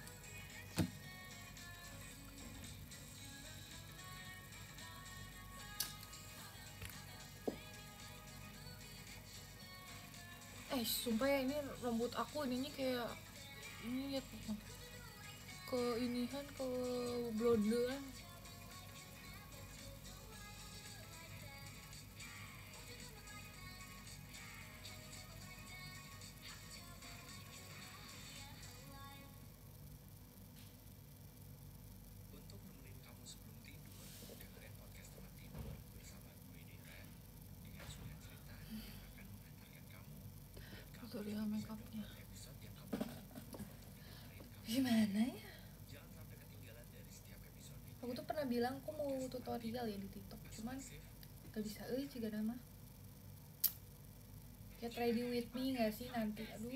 Sumpah ya, ini rambut aku ininya kayak ini ya, ke inihan, ke blondean. Tutorial makeupnya gimana ya? Aku tuh pernah bilang aku mau tutorial ya di TikTok, cuman gak bisa juga nama Get Ready With Me gak sih nanti? Aduh,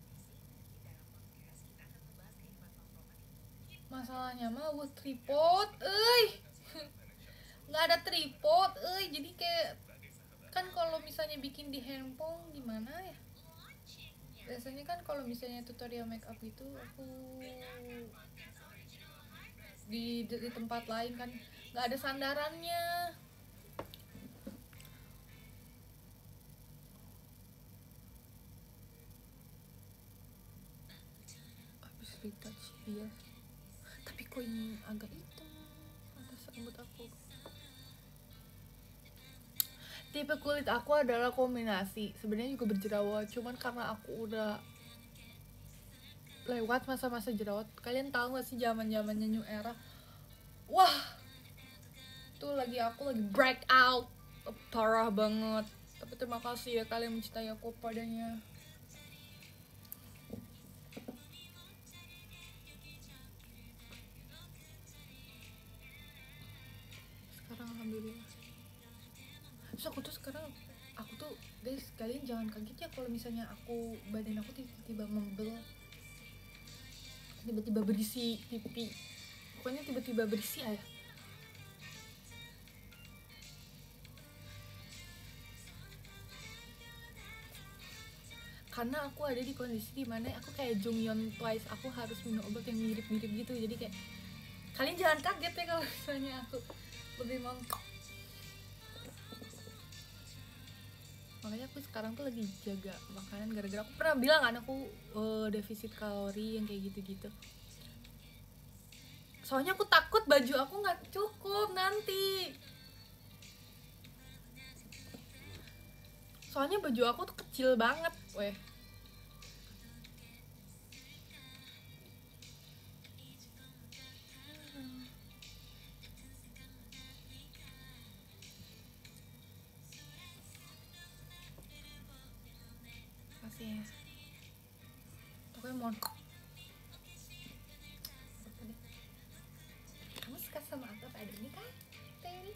masalahnya mah buat tripod, nggak ada tripod, jadi kayak kan kalau misalnya bikin di handphone gimana ya? Biasanya kan kalau misalnya tutorial makeup itu aku di tempat lain kan nggak ada sandarannya. Habis retouch dia, tapi kok ini agak hitam atas rambut aku. Tipe kulit aku adalah kombinasi, sebenarnya juga berjerawat, cuman karena aku udah lewat masa-masa jerawat. Kalian tahu gak sih zaman-zamannya new era? Wah, tuh aku lagi break out, parah banget. Tapi terima kasih ya kalian mencintai aku padanya. Sekarang alhamdulillah. Terus aku tuh guys, kalian jangan kaget ya kalau misalnya badan aku tiba-tiba membel, tiba-tiba berisi pipi, pokoknya tiba-tiba berisi aja. Karena aku ada di kondisi dimana aku kayak Jonghyun Twice, aku harus minum obat yang mirip-mirip gitu, jadi kayak kalian jangan kaget ya kalau misalnya aku lebih montok. Makanya aku sekarang tuh lagi jaga makanan, gara-gara aku pernah bilang kan aku defisit kalori yang kayak gitu-gitu. Soalnya aku takut baju aku nggak cukup nanti. Soalnya baju aku tuh kecil banget, weh. pokoknya mohon. Kamu suka sama apa pada ini kan Terry?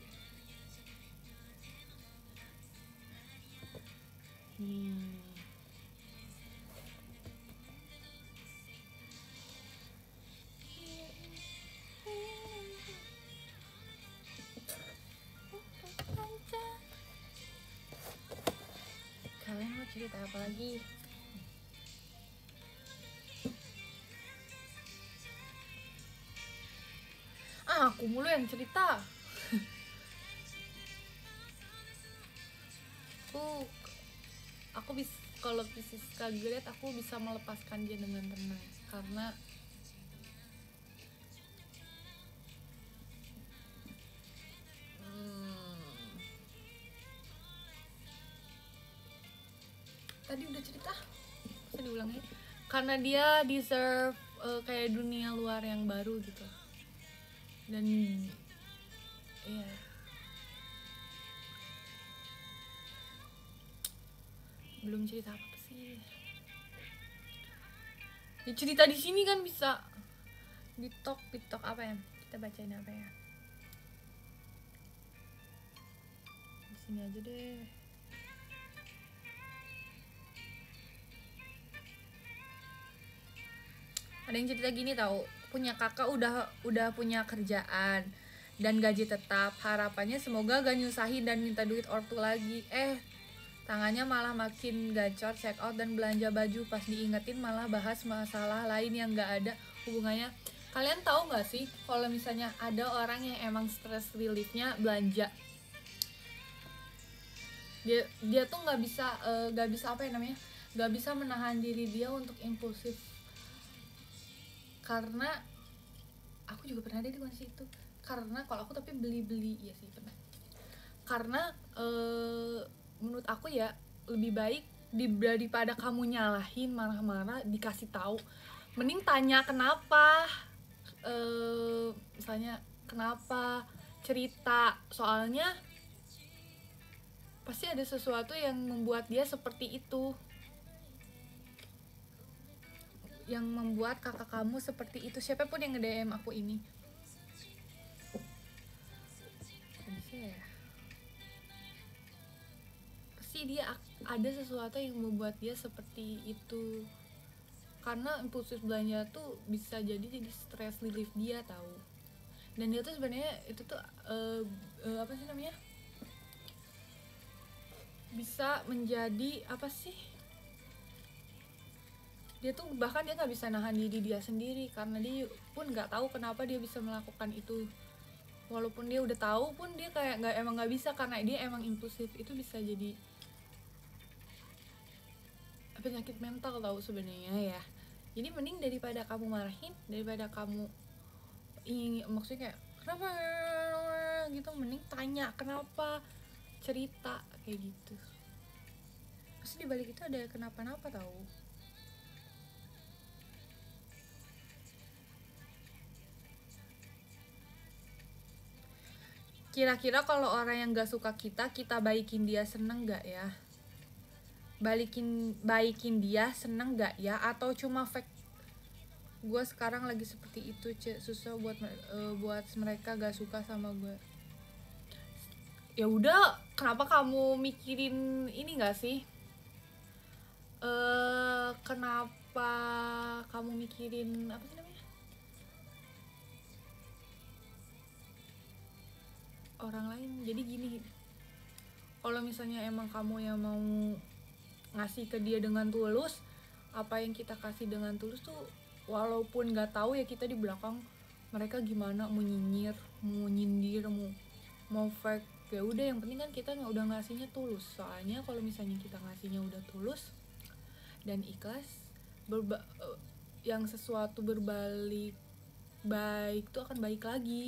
Kalian mau cerita apa lagi? Aku mulu yang cerita. aku bisa, kalau Siska Great aku bisa melepaskan dia dengan tenang karena tadi udah cerita, bisa diulang ya, karena dia deserve kayak dunia luar yang baru gitu. Dan iya, belum cerita apa sih ya, cerita di sini kan bisa di talk apa ya, kita bacain apa ya, di sini aja deh. Ada yang cerita gini tahu, punya kakak udah punya kerjaan dan gaji tetap, harapannya semoga gak nyusahin dan minta duit ortu lagi. Tangannya malah makin gacor, check out dan belanja baju, pas diingetin malah bahas masalah lain yang gak ada hubungannya. Kalian tahu gak sih kalau misalnya ada orang yang emang stress reliefnya belanja, dia tuh nggak bisa apa ya namanya, nggak bisa menahan diri dia untuk impulsif. Karena aku juga pernah ada di kondisi itu. Karena kalau aku tapi beli ya sih pernah. Karena menurut aku ya lebih baik daripada kamu nyalahin, marah-marah, dikasih tahu, mending tanya kenapa, misalnya kenapa, cerita, soalnya pasti ada sesuatu yang membuat dia seperti itu, yang membuat kakak kamu seperti itu. Siapapun yang nge-DM aku ini, pasti dia ada sesuatu yang membuat dia seperti itu. Karena impulsif belanja tuh bisa jadi stress relief dia tahu. Dan dia tuh sebenarnya itu tuh apa sih namanya, bisa menjadi apa sih, dia tuh bahkan dia nggak bisa nahan diri dia sendiri, karena dia pun nggak tahu kenapa dia bisa melakukan itu. Walaupun dia udah tahu pun dia kayak emang nggak bisa, karena dia emang impulsif. Itu bisa jadi penyakit mental tahu sebenarnya ya. Jadi mending daripada kamu marahin, daripada kamu ingin, maksudnya kayak kenapa gitu, mending tanya kenapa, cerita kayak gitu. Pasti dibalik itu ada kenapa-napa tahu. Kira-kira kalau orang yang gak suka kita baikin dia, seneng gak ya? Baikin dia, seneng gak ya? Atau cuma fake? Gue sekarang lagi seperti itu, susah buat mereka gak suka sama gue. Ya udah, kenapa kamu mikirin ini gak sih? Kenapa kamu mikirin apa sih namanya, orang lain? Jadi gini, kalau misalnya emang kamu yang mau ngasih ke dia dengan tulus, apa yang kita kasih dengan tulus tuh, walaupun nggak tahu ya kita di belakang mereka gimana, mau nyinyir, mau nyindir, mau fake, ya udah yang penting kan kita udah ngasihnya tulus. Soalnya kalau misalnya kita ngasihnya udah tulus dan ikhlas, yang sesuatu berbalik baik tuh akan baik lagi.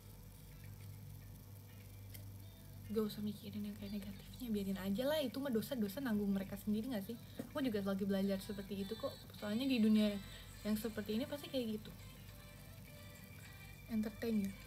Gak usah mikirin yang kayak negatifnya, biarin aja lah, itu mah dosa nanggung mereka sendiri gak sih. Aku juga lagi belajar seperti itu kok, soalnya di dunia yang seperti ini pasti kayak gitu, entertain ya.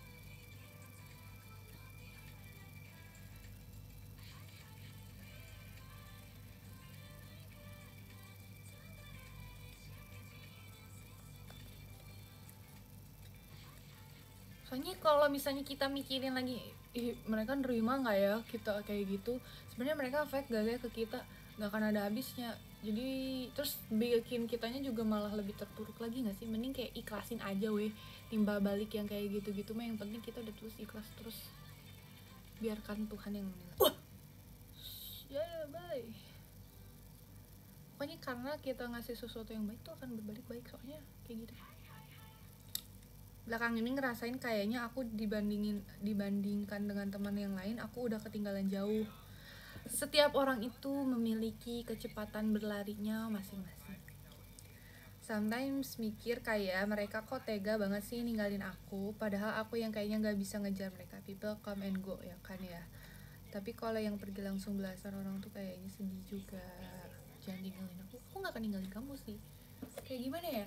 Soalnya kalau misalnya kita mikirin lagi, ih mereka nerima nggak ya kita kayak gitu, sebenarnya mereka fake gak ya ke kita, nggak akan ada habisnya. Jadi terus bikin kitanya juga malah lebih terpuruk lagi nggak sih? Mending kayak ikhlasin aja weh, timbal balik yang kayak gitu-gitu mah yang penting kita udah terus ikhlas, terus biarkan Tuhan yang menilai. Ya bye. Pokoknya karena kita ngasih sesuatu yang baik tuh akan berbalik baik, soalnya kayak gitu. Belakang ini ngerasain kayaknya aku dibandingkan dengan teman yang lain, aku udah ketinggalan jauh. Setiap orang itu memiliki kecepatan berlarinya masing-masing. Sometimes mikir kayak mereka kok tega banget sih ninggalin aku, padahal aku yang kayaknya gak bisa ngejar mereka. People come and go ya kan ya. Tapi kalau yang pergi langsung belasan orang tuh kayaknya sedih juga. Jangan tinggalin aku gak akan ninggalin kamu sih. Kayak gimana ya,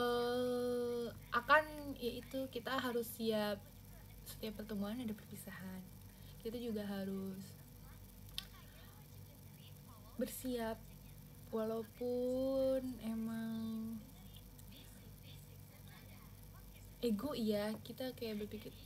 akan yaitu kita harus siap, setiap pertemuan ada perpisahan. Kita juga harus bersiap, walaupun emang ego iya, kita kayak berpikir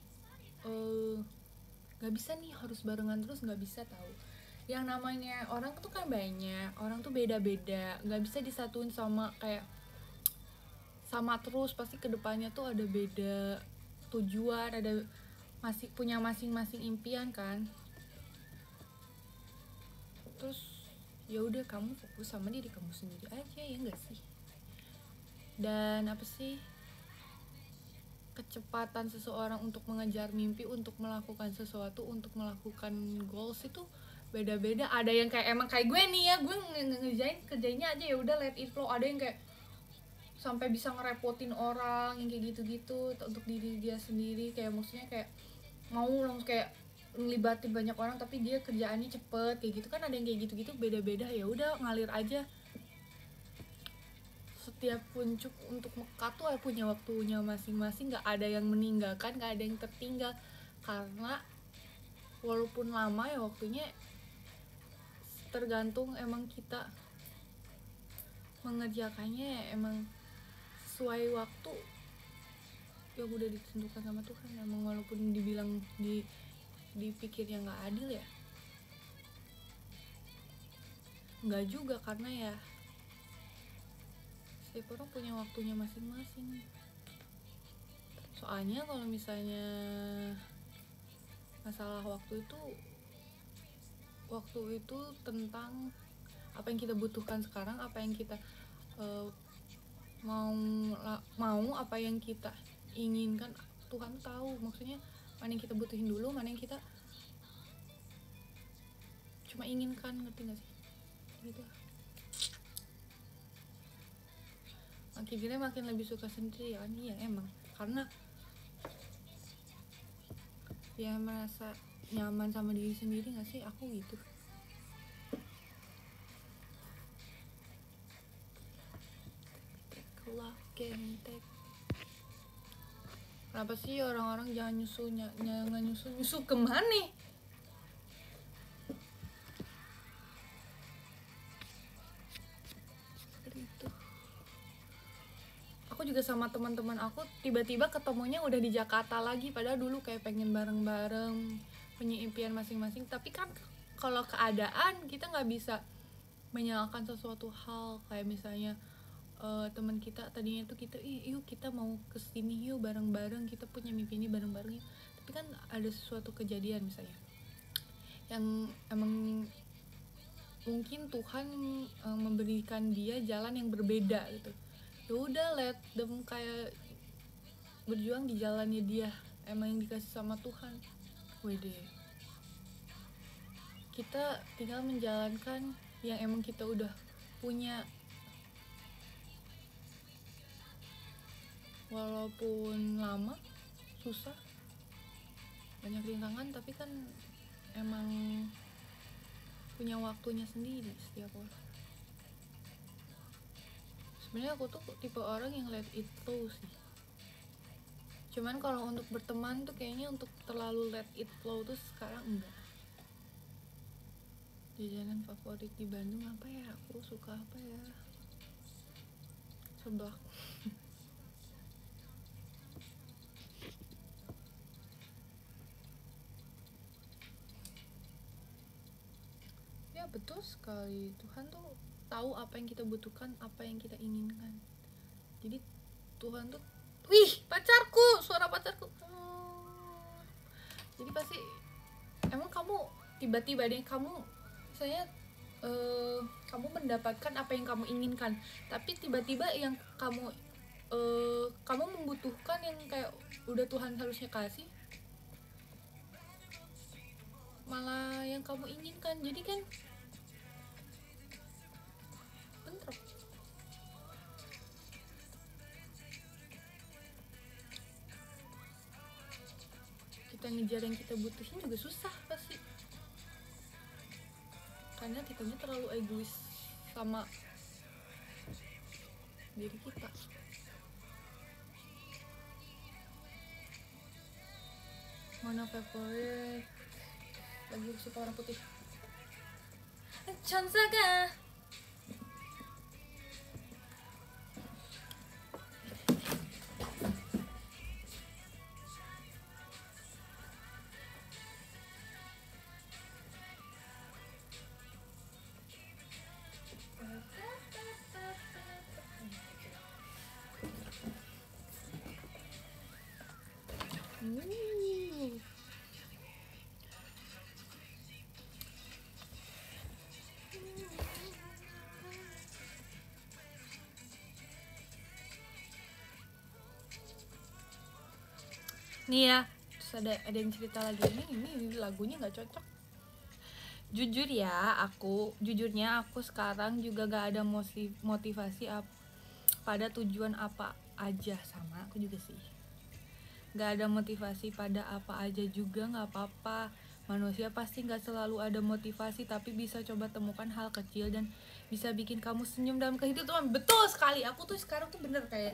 gak bisa nih harus barengan terus, gak bisa tahu. Yang namanya orang tuh kan banyak, orang tuh beda-beda, gak bisa disatuin sama kayak sama terus, pasti kedepannya tuh ada beda tujuan, ada masih punya masing-masing impian kan. Terus ya udah, kamu fokus sama diri kamu sendiri aja, ya enggak sih? Dan apa sih, kecepatan seseorang untuk mengejar mimpi, untuk melakukan sesuatu, untuk melakukan goals itu beda-beda. Ada yang kayak emang kayak gue nih ya, gue kerjainnya aja ya udah let it flow. Ada yang kayak sampai bisa ngerepotin orang yang kayak gitu-gitu untuk diri dia sendiri, kayak maksudnya kayak mau langsung kayak ngelibatin banyak orang tapi dia kerjaannya cepet kayak gitu kan. Ada yang kayak gitu-gitu, beda-beda. Ya udah ngalir aja. Setiap puncuk untuk mekat tuh punya waktunya masing-masing, nggak ada yang meninggalkan, nggak ada yang tertinggal, karena walaupun lama ya waktunya, tergantung emang kita mengerjakannya ya emang sesuai waktu yang udah ditentukan sama Tuhan. Emang walaupun dibilang dipikir yang nggak adil ya nggak juga, karena ya setiap orang punya waktunya masing-masing. Soalnya kalau misalnya masalah waktu itu tentang apa yang kita butuhkan sekarang, apa yang kita mau apa yang kita inginkan. Tuhan tahu maksudnya mana yang kita butuhin dulu, mana yang kita cuma inginkan, ngerti gak sih gitu. Akhirnya makin lebih suka sendiri ya kan. Iya emang, karena ya merasa nyaman sama diri sendiri gak sih, aku gitu. Kenapa sih orang-orang jangan nyusul kemana? Itu aku juga sama teman-teman aku tiba-tiba ketemunya udah di Jakarta lagi, padahal dulu kayak pengen bareng-bareng, punya impian masing-masing. Tapi kan kalau keadaan kita nggak bisa menyalahkan sesuatu hal, kayak misalnya teman kita tadinya tuh kita yuk kita mau kesini yuk bareng-bareng, kita punya mimpi ini bareng-bareng yuk. Tapi kan ada sesuatu kejadian misalnya yang emang mungkin Tuhan memberikan dia jalan yang berbeda gitu. Ya udah, let them kayak berjuang di jalannya dia, emang yang dikasih sama Tuhan. Wede, kita tinggal menjalankan yang emang kita udah punya. Walaupun lama, susah, banyak rintangan, tapi kan emang punya waktunya sendiri setiap orang. Sebenarnya aku tuh tipe orang yang let it flow sih. Cuman kalau untuk berteman tuh kayaknya untuk terlalu let it flow tuh sekarang enggak. Jajanan favorit di Bandung apa ya? Aku suka apa ya? Seblak. betul sekali. Tuhan tuh tahu apa yang kita butuhkan, apa yang kita inginkan. Jadi Tuhan tuh, wih, pacarku, suara pacarku. Jadi pasti emang kamu tiba-tiba deh kamu misalnya kamu mendapatkan apa yang kamu inginkan, tapi tiba-tiba yang kamu membutuhkan yang kayak udah Tuhan harusnya kasih, malah yang kamu inginkan. Jadi kan bentrok. Kita ngejar yang kita butuhin juga susah pasti, karena kitanya terlalu egois sama diri kita. Mana favorit lagi suka warna putih. Chonsaga. Nih ya, terus ada yang cerita lagi, ini lagunya nggak cocok. Jujurnya aku sekarang juga gak ada motivasi pada tujuan apa aja. Sama aku juga sih, gak ada motivasi pada apa aja juga gak apa-apa. Manusia pasti gak selalu ada motivasi, tapi bisa coba temukan hal kecil dan bisa bikin kamu senyum dalam kehidupan. Betul sekali, aku tuh sekarang tuh bener kayak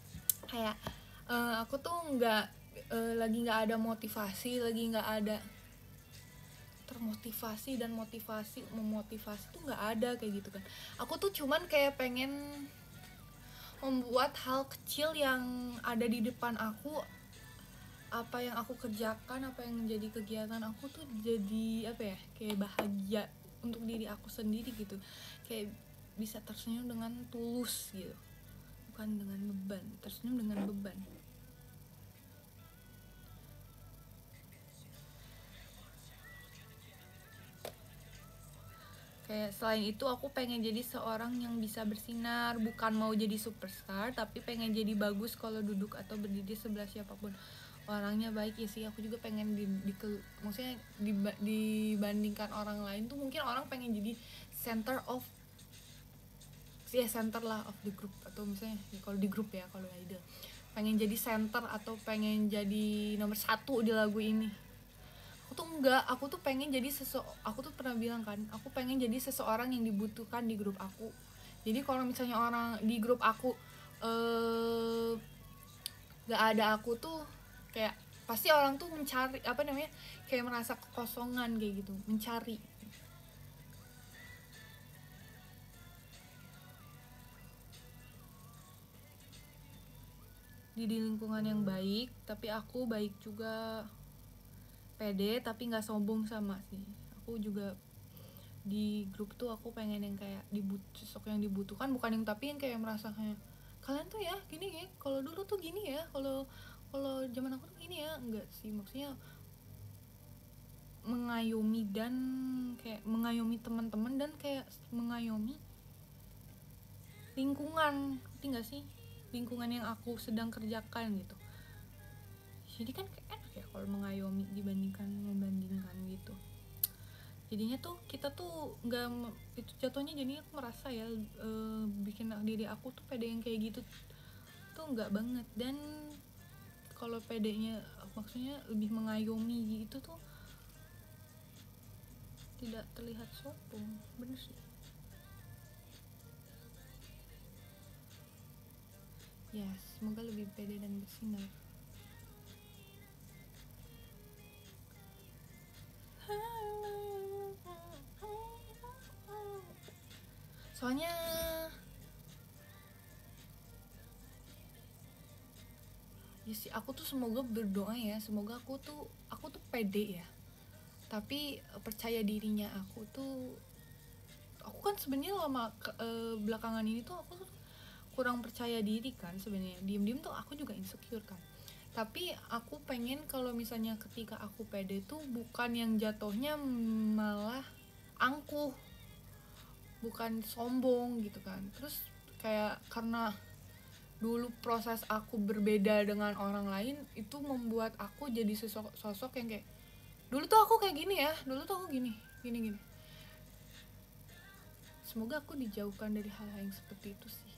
aku tuh lagi gak ada motivasi, lagi gak ada termotivasi dan memotivasi tuh nggak ada kayak gitu kan. Aku tuh cuman kayak pengen membuat hal kecil yang ada di depan aku, apa yang aku kerjakan, apa yang menjadi kegiatan aku tuh jadi apa ya, kayak bahagia untuk diri aku sendiri gitu, kayak bisa tersenyum dengan tulus gitu, bukan dengan beban, tersenyum dengan beban. Kayak selain itu aku pengen jadi seorang yang bisa bersinar, bukan mau jadi superstar, tapi pengen jadi bagus kalau duduk atau berdiri sebelah siapapun. Orangnya baik ya sih, aku juga pengen maksudnya dibandingkan orang lain tuh mungkin orang pengen jadi center lah of the group, atau misalnya ya, kalau di grup ya, kalau idol pengen jadi center atau pengen jadi nomor 1 di lagu ini. Aku tuh enggak, aku tuh pengen jadi aku tuh pernah bilang kan, aku pengen jadi seseorang yang dibutuhkan di grup aku. Jadi kalau misalnya orang di grup aku gak ada aku tuh, kayak pasti orang tuh mencari apa namanya, kayak merasa kekosongan kayak gitu, mencari. Di lingkungan yang baik, tapi aku baik juga, pede tapi nggak sombong sama sih. Aku juga di grup tuh aku pengen yang kayak sosok yang dibutuhkan, bukan yang tapi yang kayak merasa kayak kalian tuh ya gini ya, kalau dulu tuh gini ya, kalau zaman aku tuh gini ya. Enggak sih, maksudnya mengayomi dan kayak mengayomi teman-teman dan kayak mengayomi lingkungan, tinggal sih lingkungan yang aku sedang kerjakan gitu. Jadi kan kayak enak ya kalau mengayomi membandingkan gitu. Jadinya tuh kita tuh nggak, itu jatuhnya jadinya aku merasa ya bikin diri aku tuh pede yang kayak gitu tuh nggak banget. Dan kalau pedenya maksudnya lebih mengayomi gitu tuh tidak terlihat sombong, bener sih ya. Semoga lebih pede dan bersinar. Soalnya ya sih, aku tuh semoga berdoa ya, semoga aku tuh pede ya, tapi percaya dirinya aku tuh aku kan sebenarnya belakangan ini tuh aku kurang percaya diri kan sebenarnya, diem-diem tuh aku juga insecure kan. Tapi aku pengen kalau misalnya ketika aku pede tuh bukan yang jatuhnya malah angkuh, bukan sombong gitu kan. Terus kayak karena dulu proses aku berbeda dengan orang lain itu membuat aku jadi sosok yang kayak dulu tuh aku kayak gini ya, dulu tuh aku gini. Semoga aku dijauhkan dari hal-hal yang seperti itu sih.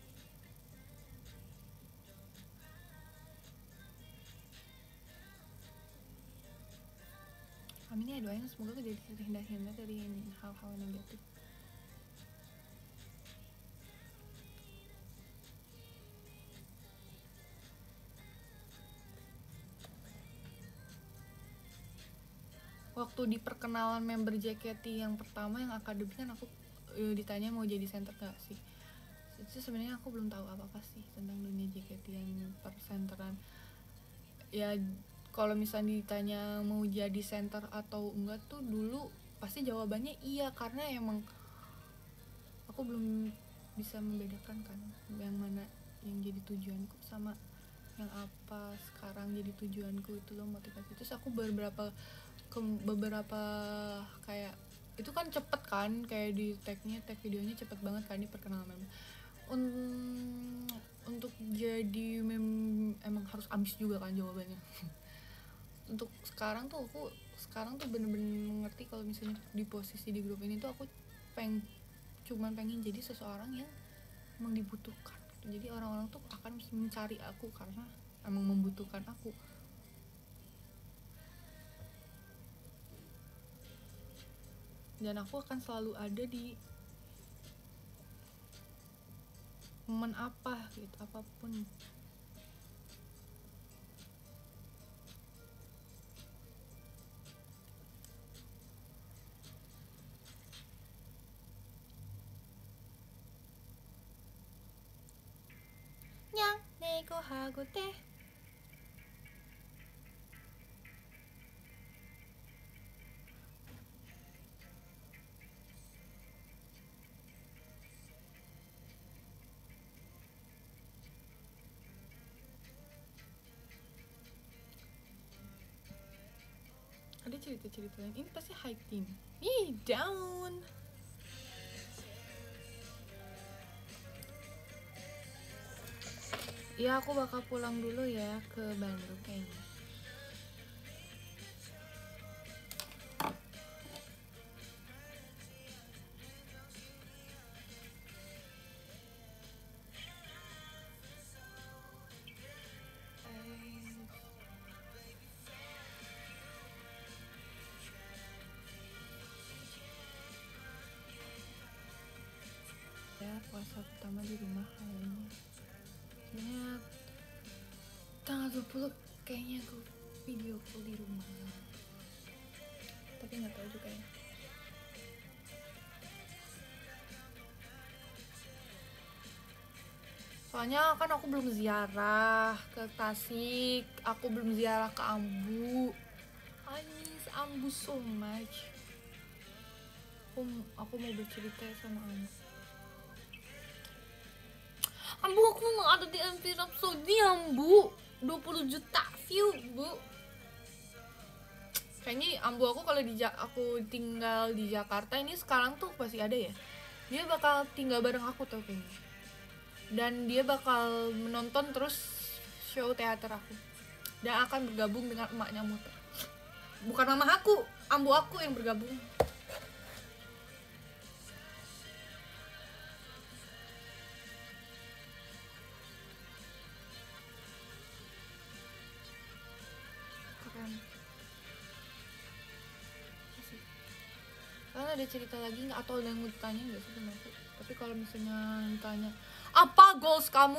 Amin ya, doain semoga aku jadi terhindar dari hal-hal negatif. Waktu di perkenalan member JKT yang pertama yang akademik kan aku ditanya mau jadi center gak sih. Itu sebenarnya aku belum tahu apa-apa sih tentang dunia JKT yang persenteran. Ya kalau misalnya ditanya mau jadi center atau enggak tuh dulu pasti jawabannya iya, karena emang aku belum bisa membedakan kan yang mana yang jadi tujuanku sama yang apa sekarang jadi tujuanku itu loh, motivasi. Terus aku beberapa kayak itu kan cepet kan, kayak di tag videonya cepet banget kan di perkenalan untuk jadi emang harus ambis juga kan jawabannya. Untuk sekarang tuh aku bener-bener mengerti kalau misalnya di posisi di grup ini tuh aku cuman pengen jadi seseorang yang emang dibutuhkan. Jadi orang-orang tuh akan mencari aku karena emang membutuhkan aku. Dan aku akan selalu ada di momen apa gitu, apapun. Nyang neko hago teh. Ada cerita-cerita lain, ini pasti high team. Ih, down. Ya aku bakal pulang dulu ya ke Bandung kayaknya. Ya puasa pertama di rumah kayaknya. Sebenarnya tanggal 20 kayaknya aku video call di rumah, tapi nggak tahu juga ya. Soalnya kan aku belum ziarah ke Tasik, aku belum ziarah ke Ambu. I miss Ambu so much. Aku mau bercerita sama Ambu. Ambu, aku nggak ada di MV Rhapsody, Ambu. 20 juta view, Bu. Kayaknya Ambu aku kalau aku tinggal di Jakarta ini sekarang tuh pasti ada ya. Dia bakal tinggal bareng aku tuh kayaknya. Dan dia bakal menonton terus show teater aku. Dan akan bergabung dengan emaknya Muter. Bukan mama aku, Ambu aku yang bergabung. Kalian ada cerita lagi nggak, atau ada yang mau ditanya nggak sih sama aku? Tapi kalau misalnya ditanya apa goals kamu,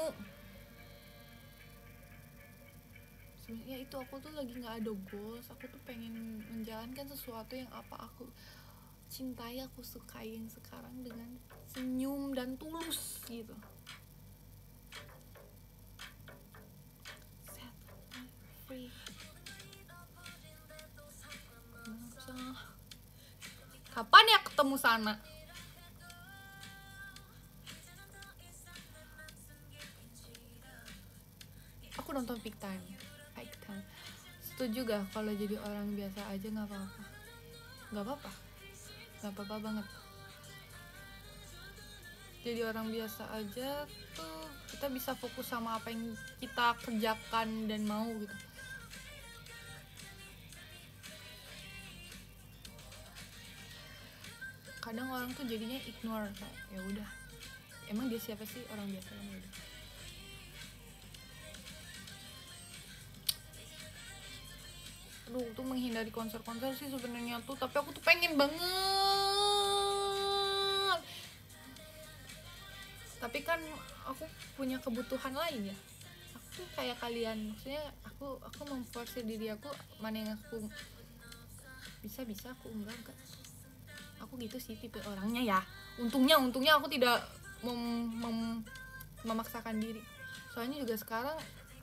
sebenarnya itu aku tuh lagi nggak ada goals. Aku tuh pengen menjalankan sesuatu yang apa aku cintai, aku sukai yang sekarang dengan senyum dan tulus gitu. Set free. Kapan ya ketemu sana? penonton peak time. Setuju gak kalau jadi orang biasa aja nggak apa-apa? Nggak apa-apa, nggak apa-apa banget. Jadi orang biasa aja tuh kita bisa fokus sama apa yang kita kerjakan dan mau gitu. Kadang orang tuh jadinya ignore, kayak ya udah, emang dia siapa sih, orang biasa kan, ya udah. Aduh, tuh menghindari konser-konser sih sebenarnya tuh, tapi aku tuh pengen banget. Tapi kan aku punya kebutuhan lain ya. Aku tuh kayak kalian, maksudnya aku memforce diri aku, mana yang aku bisa aku enggak. Aku gitu sih tipe orangnya ya. Untungnya aku tidak memaksakan diri. Soalnya juga sekarang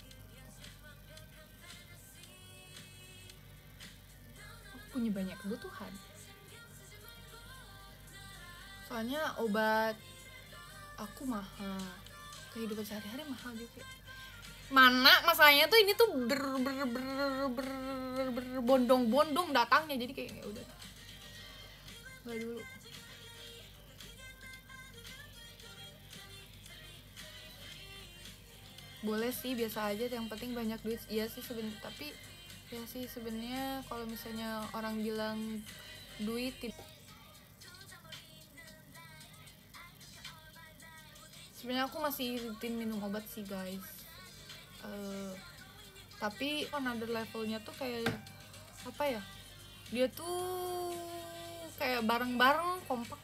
aku punya banyak kebutuhan. Soalnya obat aku mahal, kehidupan sehari-hari mahal juga. Mana masalahnya tuh ini tuh berbondong-bondong datangnya, jadi kayak ya udah nggak dulu. Boleh sih, biasa aja, yang penting banyak duit. Iya sih sebenarnya, tapi ya sih sebenarnya kalau misalnya orang bilang duit, sebenarnya aku masih rutin minum obat sih guys. Tapi another levelnya tuh kayak apa ya, dia tuh kayak bareng-bareng kompak.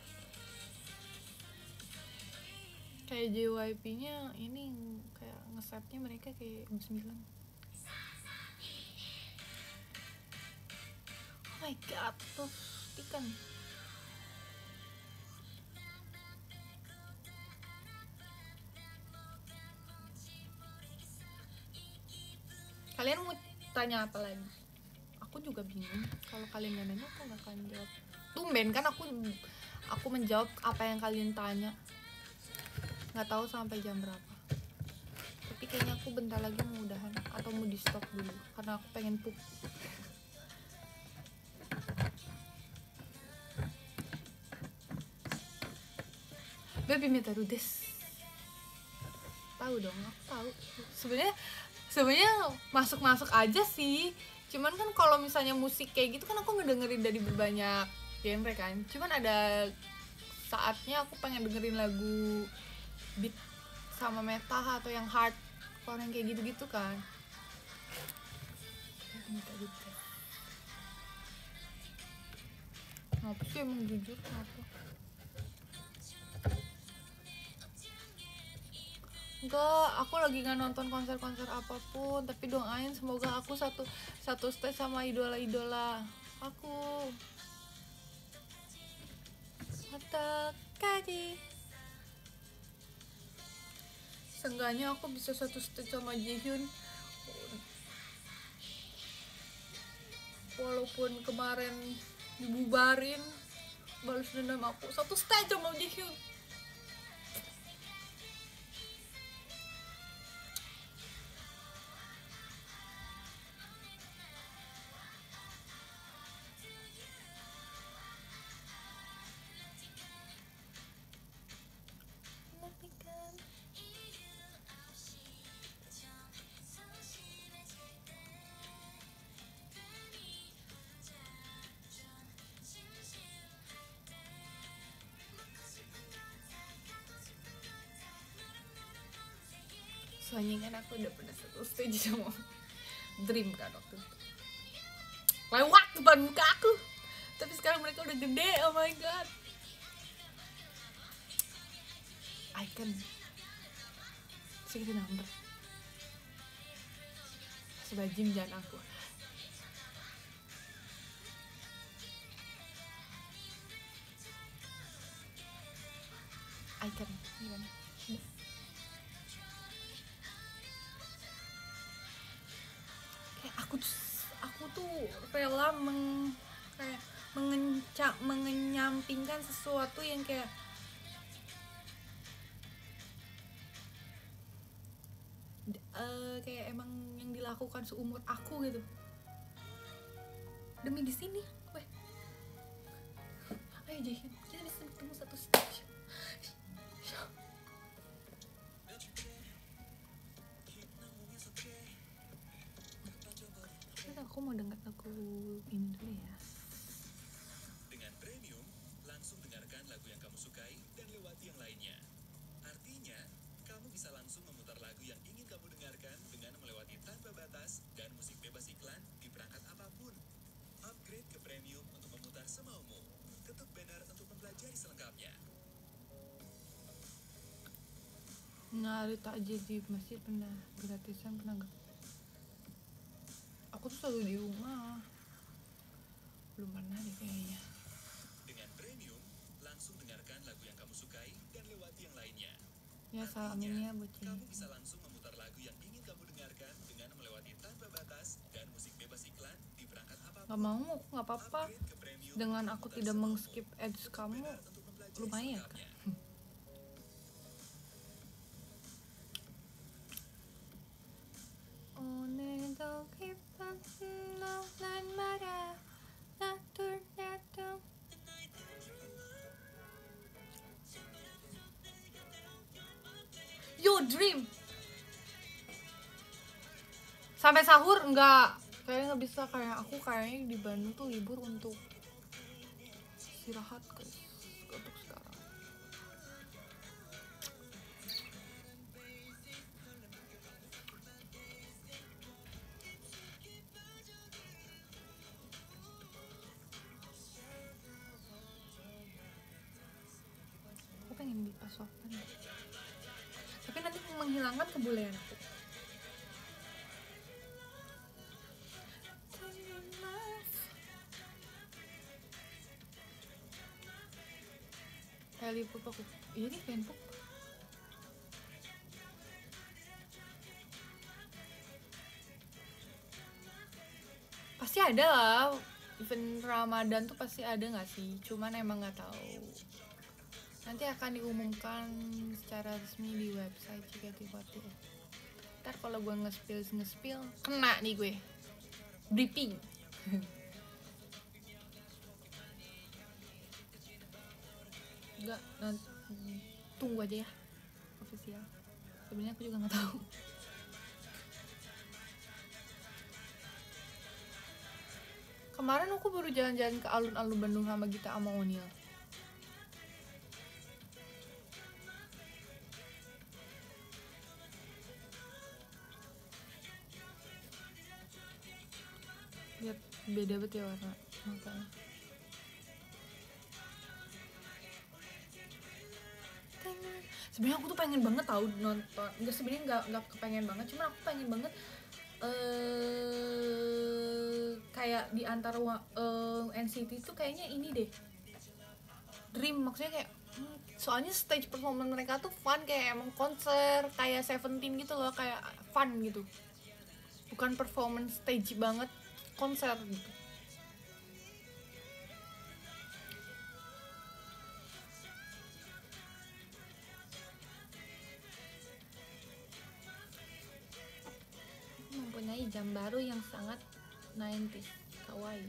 Kayak JYP-nya ini kayak ngesetnya mereka kayak M9. Oh my god, tuh ikan. Kalian mau tanya apa lagi? Aku juga bingung. Kalau kalian gak nanya, aku gak akan jawab. Tumben kan aku menjawab apa yang kalian tanya. Nggak tahu sampai jam berapa. Tapi kayaknya aku bentar lagi mau udahan atau mau di stop dulu karena aku pengen pup. Baby Metaru des. Tahu dong, aku tahu. Sebenarnya masuk aja sih. Cuman kan kalau misalnya musik kayak gitu kan aku ngedengerin dari berbanyak genre kan. Cuman ada saatnya aku pengen dengerin lagu beat sama metal atau yang hardcore yang kayak gitu-gitu kan. Kenapa sih emang jujur kenapa? Enggak, aku lagi nggak nonton konser-konser apapun, tapi doain semoga aku satu stage sama idola-idola aku. Mata kaji. Seenggaknya aku bisa satu stage sama Jihyun. Walaupun kemarin dibubarin, balas dendam aku satu stage sama Jihyun. Soalnya kan aku udah pernah satu stage sama Dream kan waktu itu, lewat depan muka aku. Tapi sekarang mereka udah gede, oh my god. Icon segitu number sebajim jangan aku. Icon gimana? Kayak aku tuh rela mengenyampingkan sesuatu yang kayak kayak emang yang dilakukan seumur aku gitu demi di sini. Weh, ayo Jaehyun, kita bisa ketemu satu stage. Aku mau denger lagu ini dulu ya. Dengan Premium, langsung dengarkan lagu yang kamu sukai dan lewati yang lainnya. Artinya, kamu bisa langsung memutar lagu yang ingin kamu dengarkan dengan melewati tanpa batas dan musik bebas iklan di perangkat apapun. Upgrade ke Premium untuk memutar semaumu. Ketuk banner untuk mempelajari selengkapnya. Ngarit aja sih, masih pernah gratisan, pernah nggak? Aku tuh selalu di rumah, belum pernah deh kayaknya. Dengan Premium, langsung dengarkan lagu yang kamu sukai dan lewati yang lainnya. Ya salaminnya buat kamu bisa langsung memutar lagu yang ingin kamu dengarkan dengan melewati tanpa batas dan musik bebas iklan di perangkat apapun. Gak mau, aku nggak apa-apa. Dengan aku tidak meng-skip ads kamu, lumayan kan? 오늘도 기쁜 너란 말야 나둘 나둘. Yo dream. Sampai sahur enggak? Kayaknya nggak bisa, kayak aku kayaknya di Bandung tuh libur untuk istirahat guys. Untuk sekarang. Aku pengen di pasokan. Tapi nanti menghilangkan kebolehan aku. Kali pup aku. Iya nih pengen pup. Pasti ada lah. Event Ramadan tuh pasti ada nggak sih? Cuman emang nggak tahu. Nanti akan diumumkan secara resmi di website JKT48. Ntar kalau gue nge-spill kena nih gue. Briefing. Enggak, nanti tunggu aja ya official. Sebenarnya aku juga nggak tahu. Kemarin aku baru jalan-jalan ke alun-alun Bandung sama Gita sama Onil. Lihat beda banget ya warna matanya. Sebenarnya aku tuh pengen banget tahu nonton. Enggak, sebenarnya nggak kepengen banget, cuma aku pengen banget kayak di antara NCT tuh kayaknya ini deh. Dream, maksudnya kayak soalnya stage performance mereka tuh fun, kayak emang konser kayak Seventeen gitu loh, kayak fun gitu. Bukan performance stage banget, konser gitu. Mempunyai jam baru yang sangat 90s, kawaii.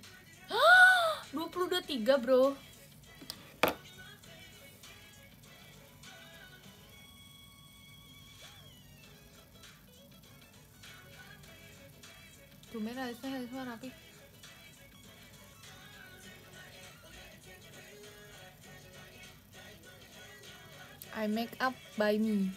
2023 bro. Tumben Alisma rapi. I make up by me.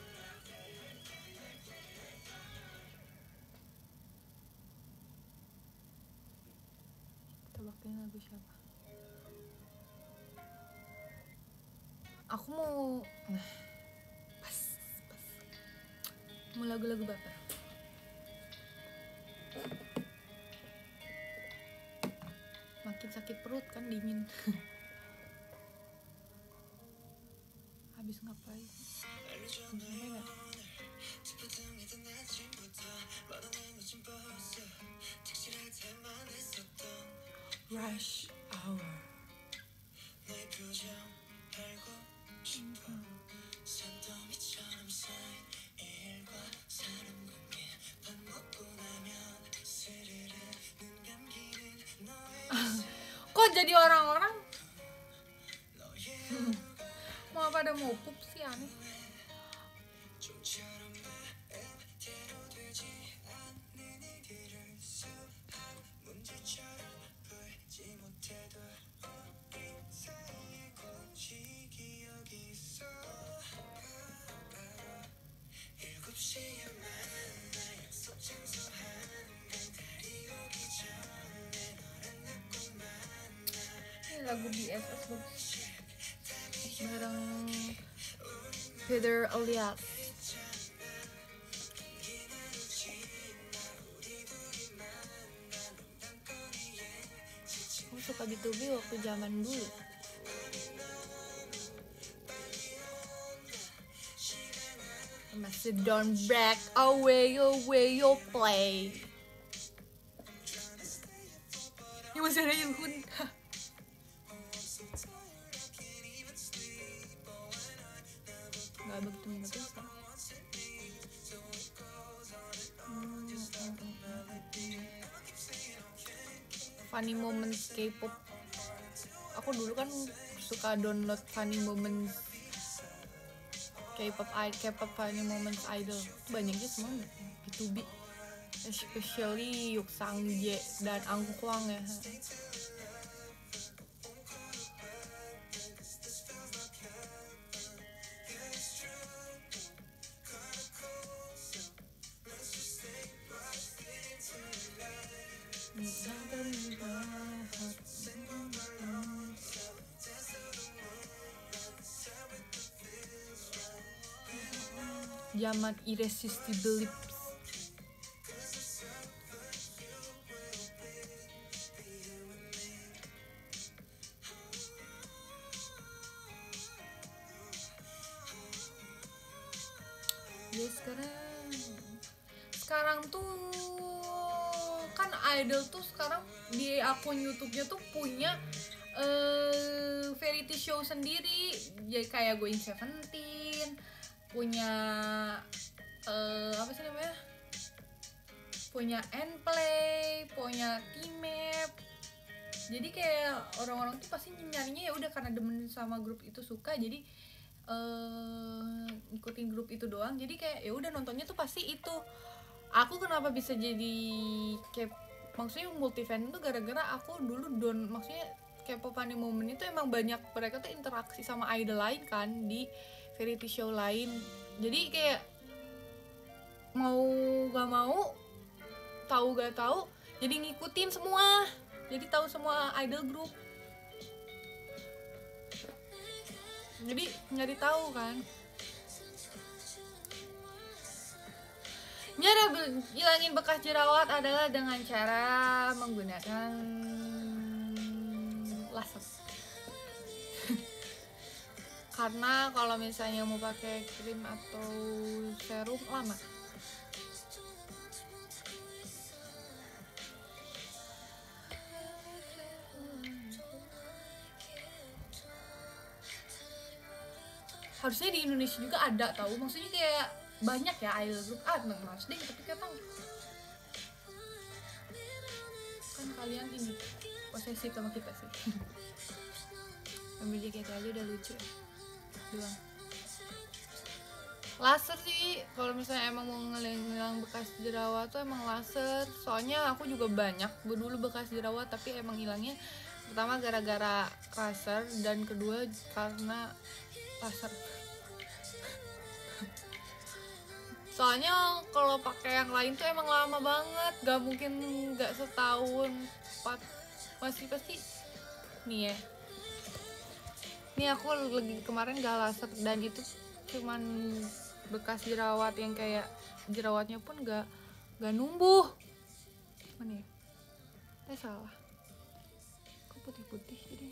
Tebakin lagu siapa? Aku mau pas. Mau lagu-lagu baper. Makin sakit perut kan, dingin. Habis ngapain? Sampai nggak? Rush hour. jadi orang-orang mau pada mau pup sih, aneh. Ini lagu BSS bagus bareng Peter Elias. Aku suka B2B waktu zaman dulu. Masih don't break away you play. Ini masih ada Ilhun. Gak begitu mengerti sekarang. Funny moments K-pop. Aku dulu kan suka download funny moments K-pop funny moments idol. Banyaknya semua B2B. Especially Yuk Sang Jae dan Ang Kwang ya. Zaman Irresistible Lips. Ya sekarang tuh kan idol tuh sekarang di akun YouTube-nya tuh punya variety show sendiri, jadi kayak Going Seventeen punya apa sih namanya, punya Nplay, punya T-Map. Jadi kayak orang-orang tuh pasti nyarinya ya udah karena demen sama grup itu, suka jadi ngikutin grup itu doang. Jadi kayak ya udah nontonnya tuh pasti itu. Aku kenapa bisa jadi kayak maksudnya multi fandom tuh gara-gara aku dulu maksudnya K-pop Funny Moment itu emang banyak mereka tuh interaksi sama idol lain kan di variety show lain. Jadi kayak mau gak mau, tahu gak tahu, jadi ngikutin semua. Jadi tahu semua idol group. Jadi nyari tahu kan. Cara hilangin bekas jerawat adalah dengan cara menggunakan laser. Karena kalau misalnya mau pakai krim atau serum lama. Harusnya di Indonesia juga ada tahu, maksudnya kayak banyak ya idol group Mas deh, tapi kata kan kalian ini posesif sama kita sih. Ambil JKT aja udah lucu ya doang. Laser sih kalau misalnya emang mau ngilang bekas jerawat tuh emang laser. Soalnya aku juga banyak dulu bekas jerawat tapi emang hilangnya pertama gara-gara laser dan kedua karena laser. Soalnya kalau pakai yang lain tuh emang lama banget, gak mungkin gak setahun, pasti nih ya. Nih aku lagi kemarin gak laser dan itu cuman bekas jerawat yang kayak jerawatnya pun gak numbuh. Mana ya? Salah. Kok putih-putih jadi?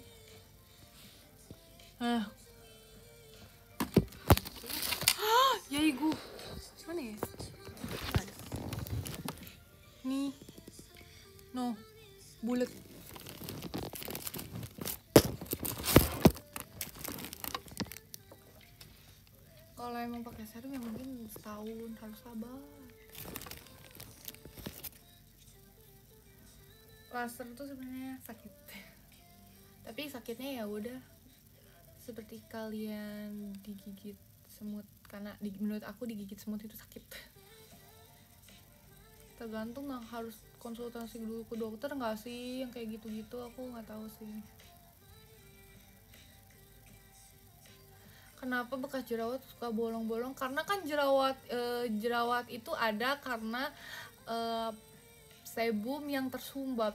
Yaigu. Mana ya? Ada. Nih. No. Bulet. Kalau emang pakai serum ya mungkin setahun, harus sabar. Laser tuh sebenarnya sakit. Tapi sakitnya ya udah seperti kalian digigit semut, karena menurut aku digigit semut itu sakit. Tergantung, nggak harus konsultasi dulu ke dokter nggak sih yang kayak gitu-gitu, aku nggak tahu sih. Kenapa bekas jerawat suka bolong-bolong? Karena kan jerawat itu ada karena sebum yang tersumbat,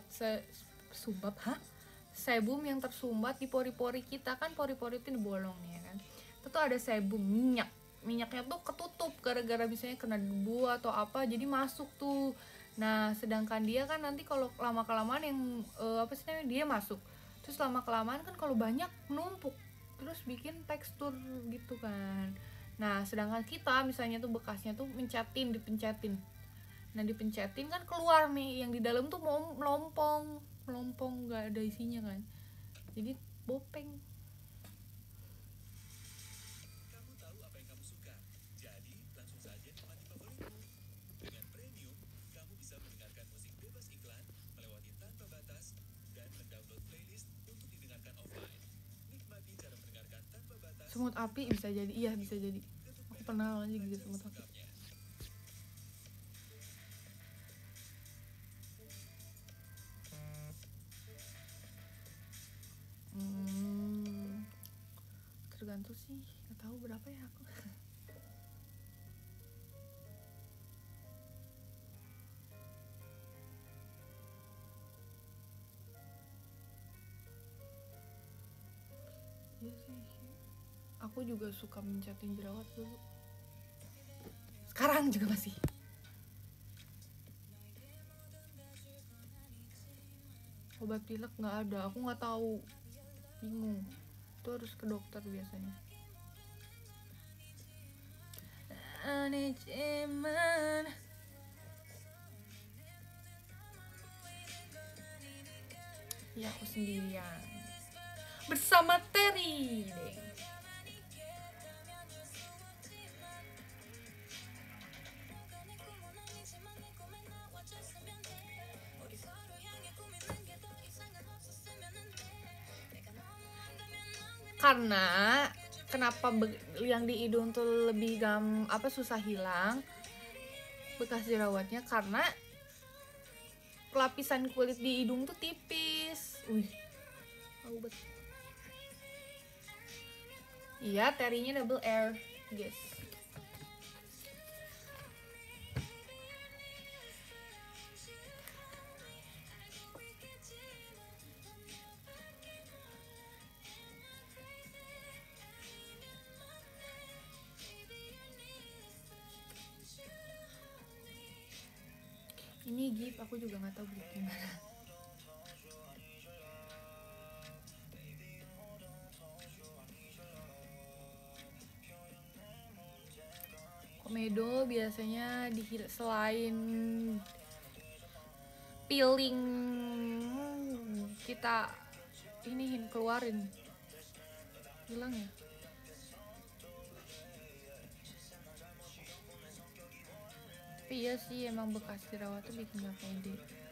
sebum yang tersumbat di pori-pori kita. Kan pori-pori itu bolong ya kan, itu tuh ada sebum, minyaknya tuh ketutup gara-gara misalnya kena debu atau apa, jadi masuk tuh. Nah sedangkan dia kan nanti kalau lama kelamaan yang apa sih namanya, dia masuk terus lama kelamaan kan kalau banyak menumpuk terus bikin tekstur gitu kan. Nah sedangkan kita misalnya tuh bekasnya tuh dipencetin, nah dipencetin kan keluar nih, yang di dalam tuh mau melompong nggak ada isinya kan, jadi bopeng. Kamu tahu apa yang kamu suka, jadi langsung saja nikmati favoritmu. Dengan Premium, kamu bisa mendengarkan musik bebas iklan, melewati tanpa batas, dan mendownload playlist untuk didengarkan offline. Nikmati cara mendengarkan tanpa batas. Semut api bisa jadi, iya bisa jadi, aku pernah aja gitu semut api. Tergantung sih, nggak tahu berapa ya aku. Iya sih, aku juga suka mencatin jerawat dulu, sekarang juga masih. Obat pilek nggak ada, aku nggak tahu, bingung, itu harus ke dokter biasanya. Aniceman. Ya aku sendirian bersama Terry deh. Karena kenapa yang di hidung tuh lebih susah hilang bekas jerawatnya, karena lapisan kulit di hidung tuh tipis. Tahu bet. Iya, Terry-nya double R, guys. Ini gift, aku juga nggak tahu beli gimana. Komedo biasanya selain peeling kita iniin, keluarin, hilang ya. Tapi iya sih, emang bekas jerawat tuh bikin gak pede.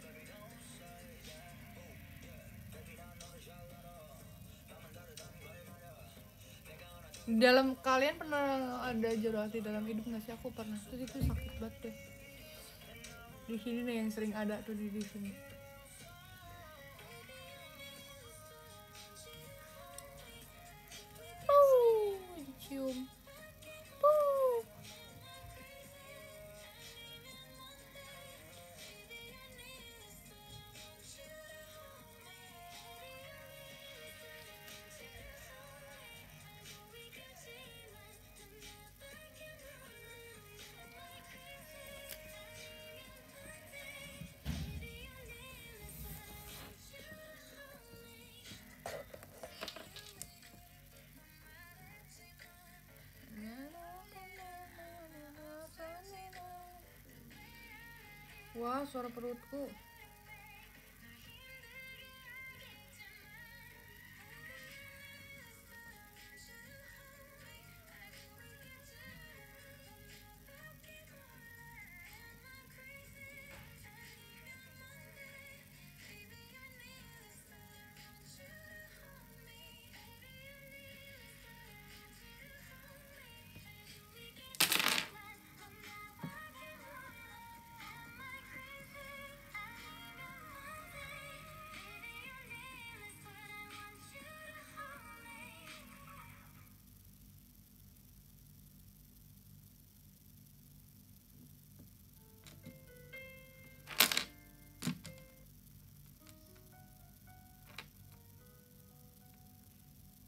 Dalam kalian pernah ada jerawat di dalam hidung nggak sih? Aku pernah, terus itu sakit banget deh. Di sini nih yang sering ada tuh di sini. Dicium. Wah, suara perutku.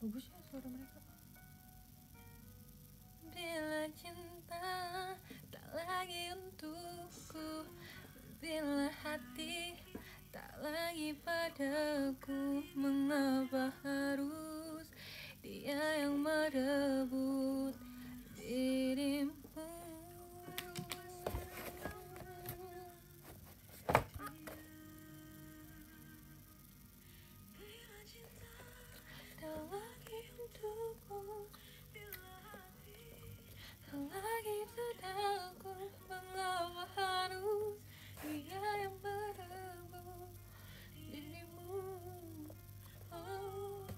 Bagus ya suara mereka. Bila cinta tak lagi untukku, bila hati tak lagi padaku, mengapa harus dia yang merebut dirimu? Bila cinta tak lagi untukku, lagi padaku, mengapa harus dia yang merebut dirimu? Oh.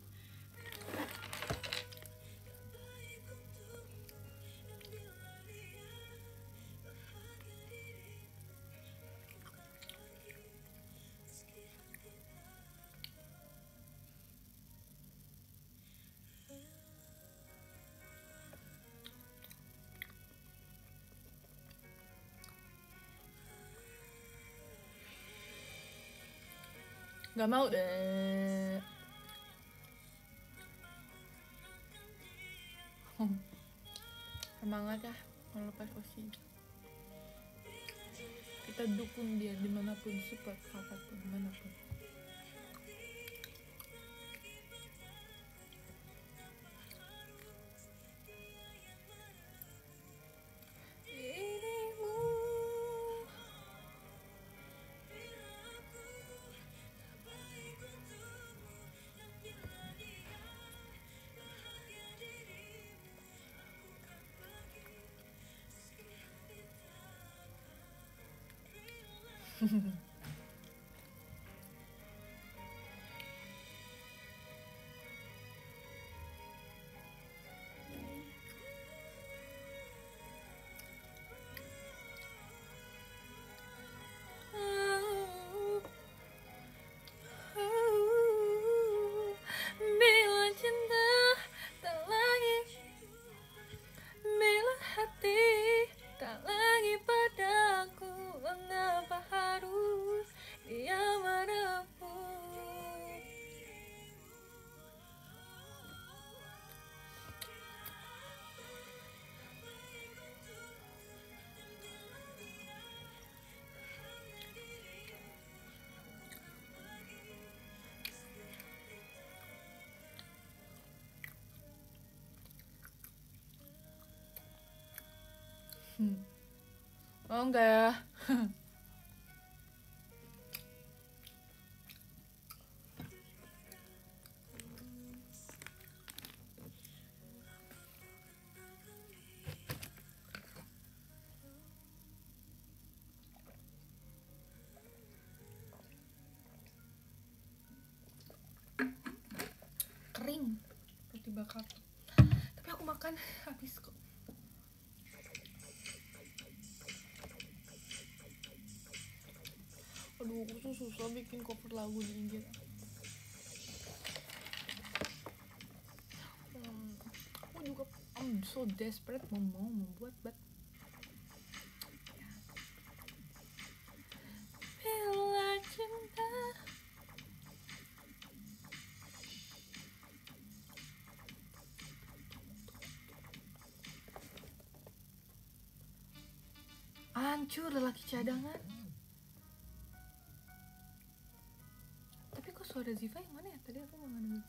Gak mau deh. Semangat ya melepas Osi. Kita dukung dia dimanapun, support apapun, dimanapun. Bila cinta tak lagi, bila hati tak lagi padaku, mengapa harus dia merebut? Oh enggak ya. Kering roti bakar, tapi aku makan habis kok. Aduh, aku tuh susah bikin cover lagu di IG. Aku juga I'm so desperate mau membuat, but bila cinta hancur lelaki cadangan. Tapi kok suara Ziva yang mana ya? Tadi aku nggak nemu.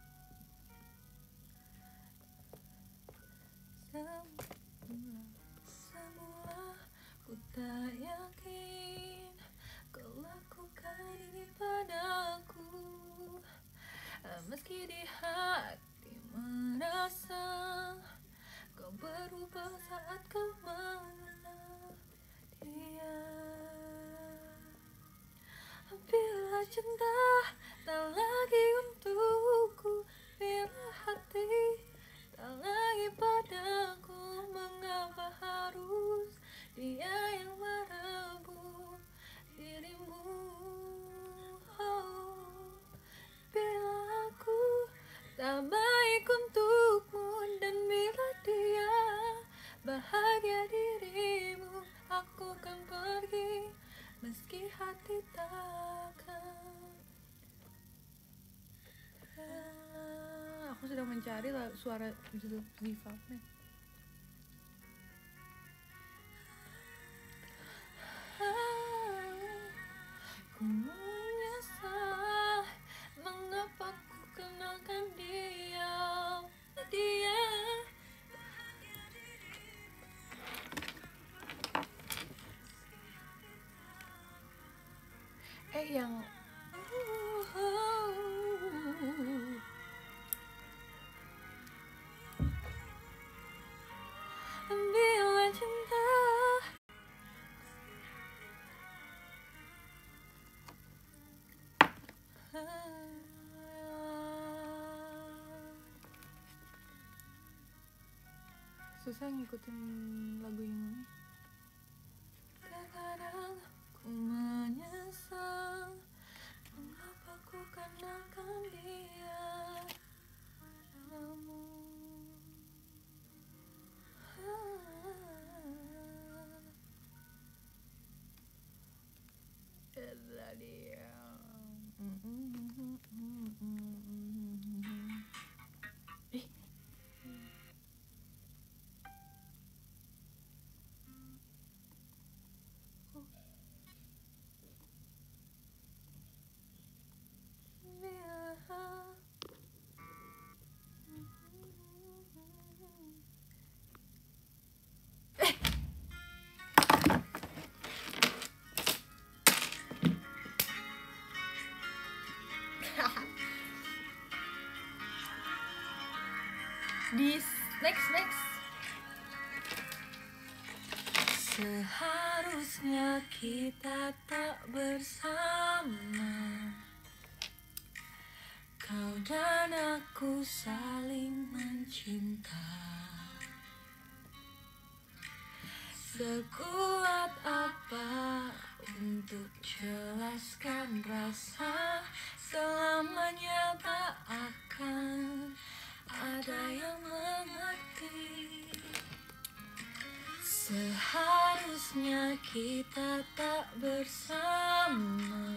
Semula ku tak yakin kau lakukan ini padaku, meski di hati merasa kau berubah saat kau mengenal dia. Bila cinta tak lagi untukku, bila hati tak lagi padaku, mengapa harus dia yang merebut dirimu? Oh, bila aku tak baik untukmu, dan bila dia bahagia dirimu, aku kan pergi meski hati takkan. Aku sedang mencari suara Ziva. Ku menyesal mengapa ku kenalkan dia. Yang bila cinta susah ngikutin lagu ini. Kadang ku menyesal mengapa ku kenalkan dia padamu. Itulah dia. Next. Seharusnya kita tak bersama. Kau dan aku saling mencinta. Sekuat apa untuk jelaskan rasa, selamanya tak akan ada yang mengerti. Seharusnya kita tak bersama.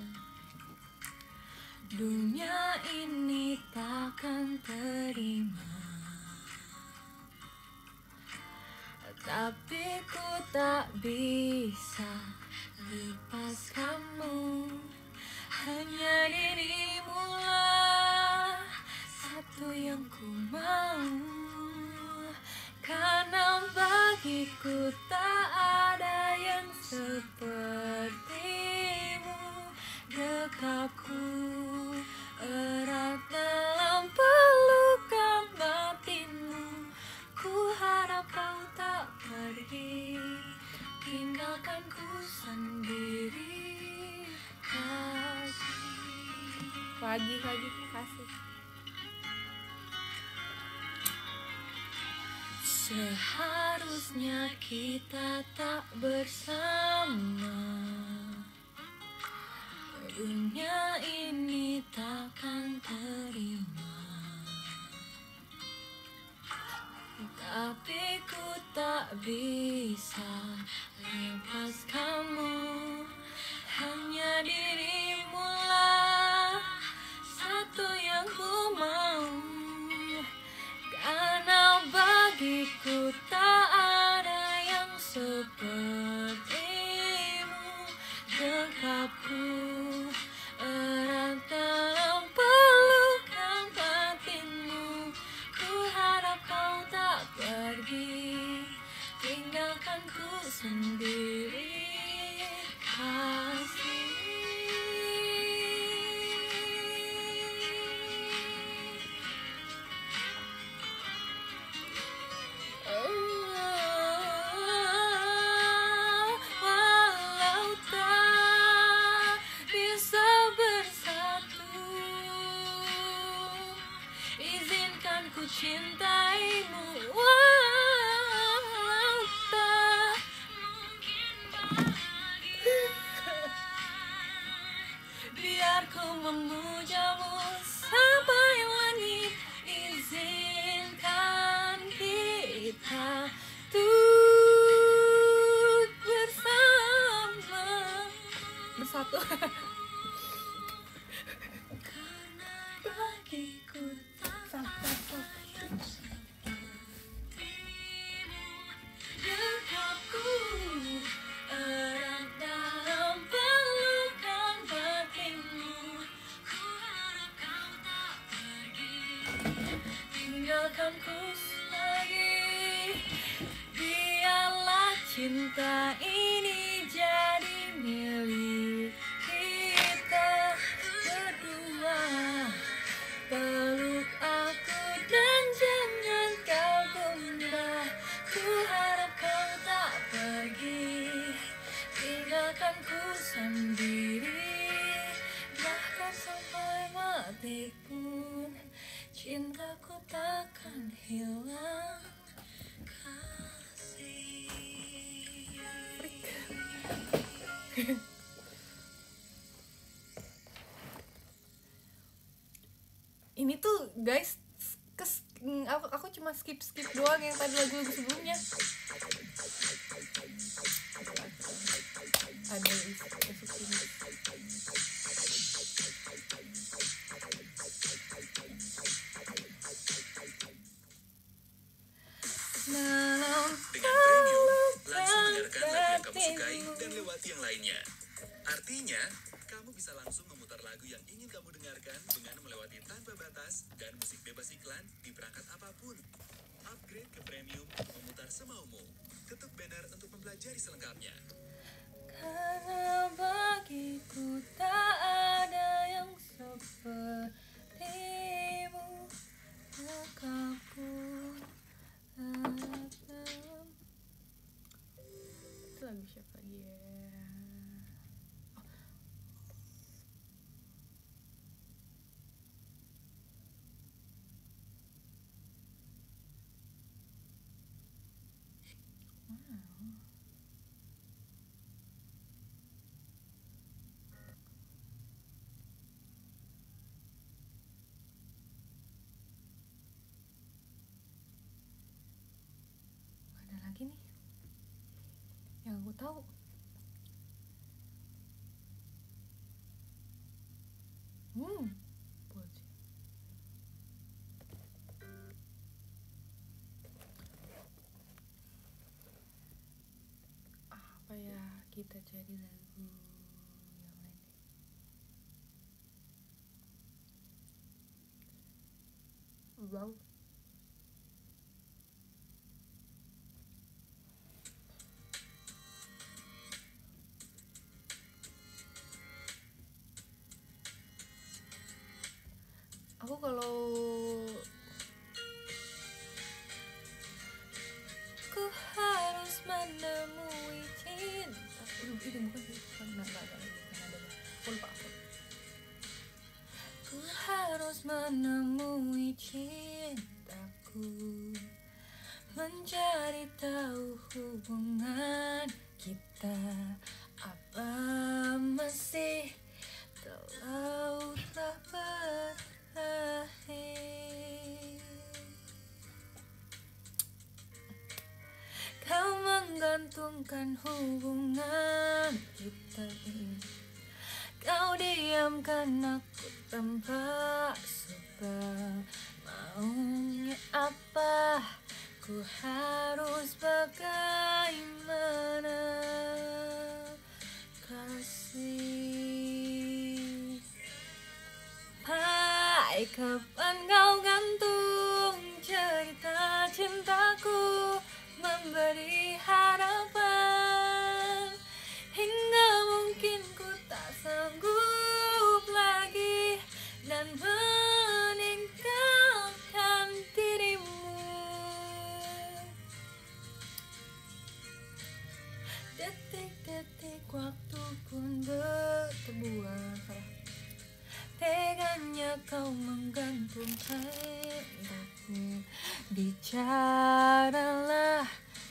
Dunia ini takkan terima. Tapi ku tak bisa lepas kamu. Hanya dirimu lah satu yang ku mau. Karena bagiku tak ada yang sepertimu. Dekapku erat dalam pelukan batinmu. Ku harap kau tak pergi, tinggalkan ku sendiri. Kasih lagi kasih. Seharusnya kita tak bersama. Dunia ini takkan terima. Tapi ku tak bisa lepas kamu. Hanya dirimu lah satu yang ku mau. Karena bagiku tak ada yang sepertimu. Dekapku erat dalam pelukan batinmu. Ku harap kau tak pergi, tinggalkan ku sendiri. Kasih. Walau tak bisa bersatu, izinkan ku cintaimu. Walau tak biar ku memujamu sampai langit. Izinkan kita untuk bersatu. Karena bagiku tak aku takkan hilang kasih. Ini tuh guys, aku cuma skip doang yang tadi lagu-lagu sebelumnya. Ada masuk sini. Dengan Premium, langsung dengarkan lagu yang kamu sukai dan lewati yang lainnya. Artinya, kamu bisa langsung memutar lagu yang ingin kamu dengarkan dengan melewati tanpa batas dan musik bebas iklan di perangkat apapun. Upgrade ke Premium untuk memutar semaumu. Ketuk banner untuk mempelajari selengkapnya. Karena bagiku tak ada yang sepertimu, maka pun itu lagu siapa lagi ya? Ada lagi nih yang aku tahu. Buat apa ya, kita cari lagu yang lain. Wow. Aku kalau ku harus menemui cinta, itu bukan sih, enggak ada. Aku lupa. Ku harus menemui cintaku, mencari tahu hubungan kita, apa masih telah berakhir. Kau menggantungkan hubungan kita ini, kau diamkan aku tanpa sebab. Maunya apa? Ku harus bagaimana? Kasih, hai kapan kau gantung cerita cintaku, memberi harapan hingga mungkin ku tak sanggup lagi dan meninggalkan dirimu. Detik-detik waktu pun bertebuah, teganya kau menggantung cintaku. Bicaralah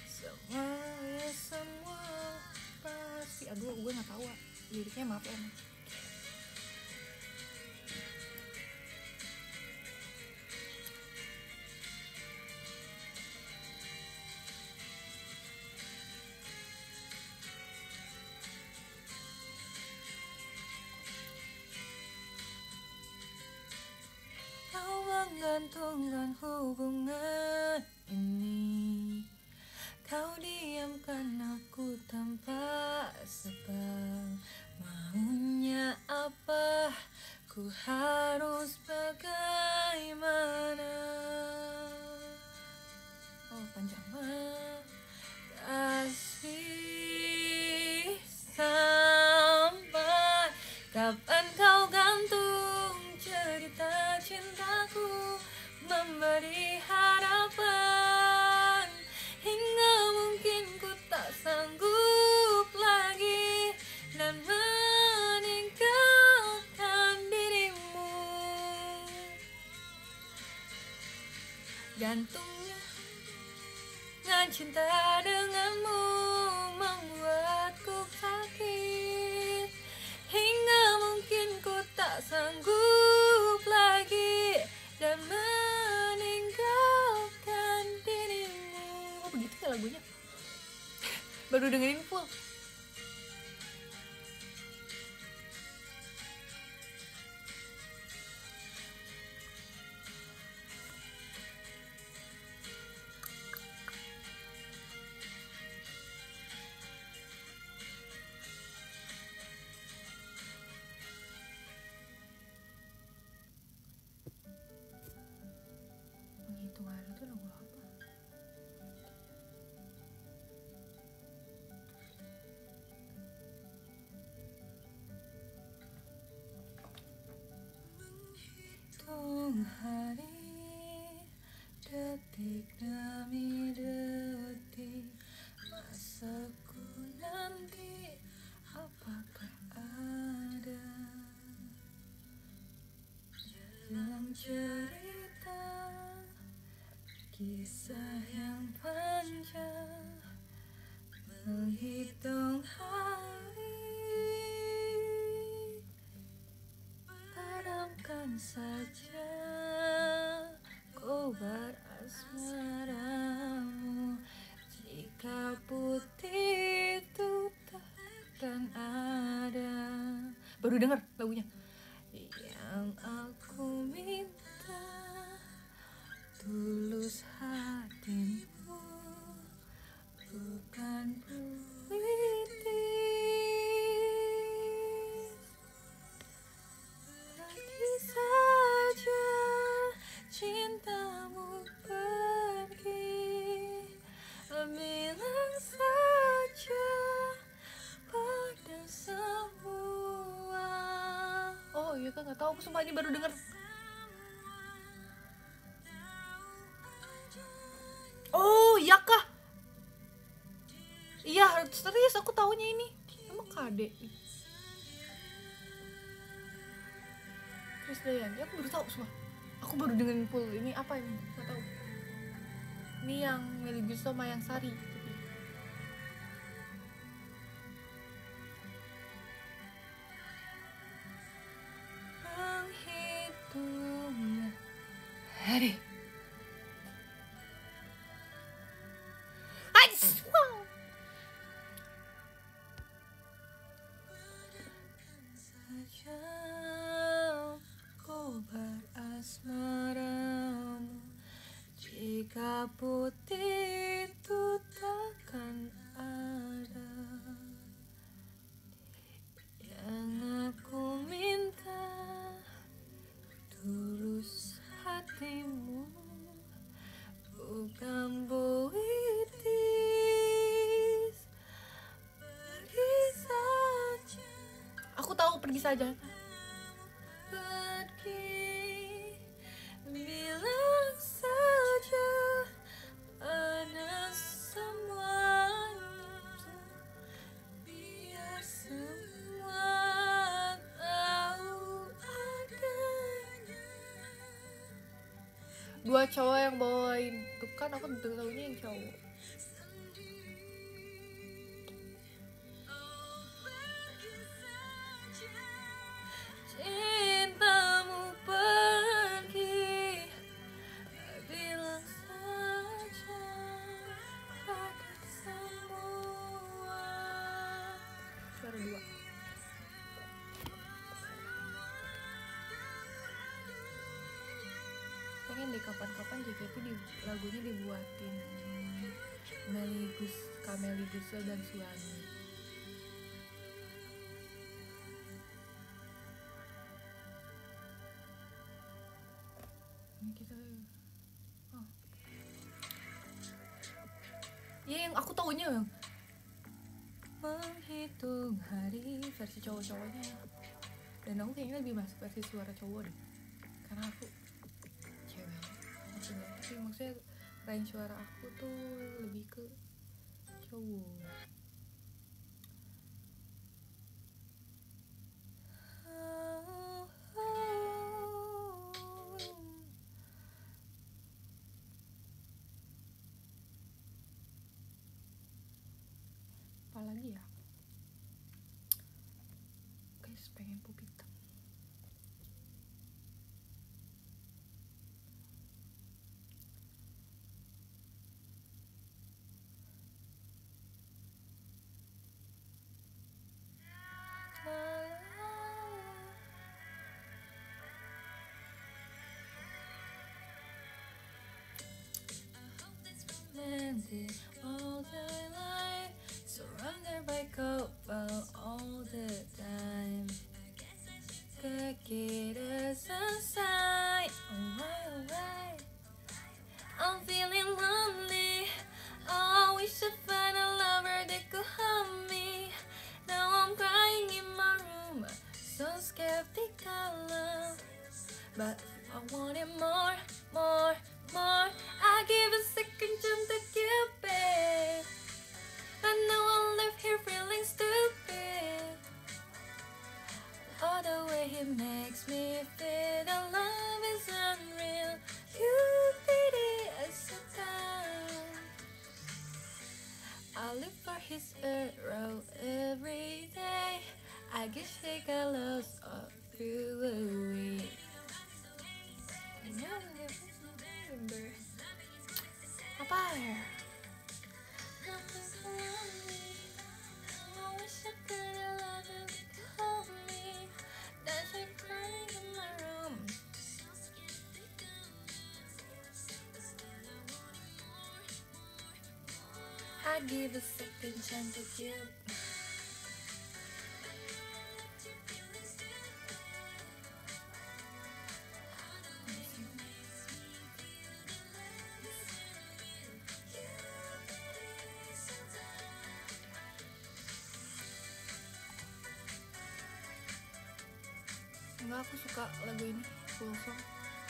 semua pasti. Aduh, gue nggak tahu liriknya, maaf ya. Kau menggantungkan hubungan ini, kau diamkan aku tanpa sebab. Maunya apa? Ku harus bagaimana? Oh, panjang banget. Kasih, sampai kapan kau gantung cerita cintaku, memberi harapan gantungnya. Dengan cinta denganmu membuatku sakit, hingga mungkin ku tak sanggup lagi dan meninggalkan dirimu. Oh begitu ya lagunya. Baru dengerin full. Menghitung hari itu lagu apa? Menghitung hari, detik demi detik, masaku nanti apakah ada dalam cerita kisah yang panjang. Menghitung hari, padamkan saja kobar asmaramu. Jika putih itu takkan ada. Baru denger lagunya. Yang aku minta tulus hatimu, bukan puitis. Pergi saja cintamu pergi, bilang saja pada semua. Oh iya kan, nggak tahu, aku sumpah ini baru denger. Oh iya kah? Iya serius aku taunya ini. Emang Kade Krisdayanti, aku baru tahu semua. Aku baru dengerin full. Ini apa ini? Nggak tahu. Ini yang Melly Guslo sama yang Sari. Menghitung hari. Wow. Saja kobar asmaramu, jika putih itu takkan ada. Yang aku minta tulus hatimu, bukan puitis. Pergi saja. Aku tahu pergi saja. Pergi, bilang saja pada semuanya, biar semua tahu adanya. Dua cowok yang bawain tuh kan, aku tahunya yang cowok. Cintamu pergi, bilang saja pada semua. Suara dua. Pengen deh kapan-kapan JKT lagunya dibuatin Melly Guslo dan Suami. Ini kita ya yang aku taunya yang menghitung hari versi cowok-cowoknya, dan aku kayaknya lebih masuk versi suara cowok deh karena aku cewek. Tapi maksudnya range suara aku tuh lebih ke cowok. wanted all the life, surrounded by couple all the time. Could get us aside, oh why? I'm feeling lonely. Oh, I wish I find a lover that could help me. Now I'm crying in my room, so skeptical, but I wanted more, more, more. I give a second chance to Cupid, but now I'm left here feeling stupid. Oh, the way he makes me feel, the love is unreal. Cupid is so dumb. I look for his arrow every day. I guess he got lost all through the week. Apa ya? I give a second chance to you. Enggak, aku suka lagu ini, full song.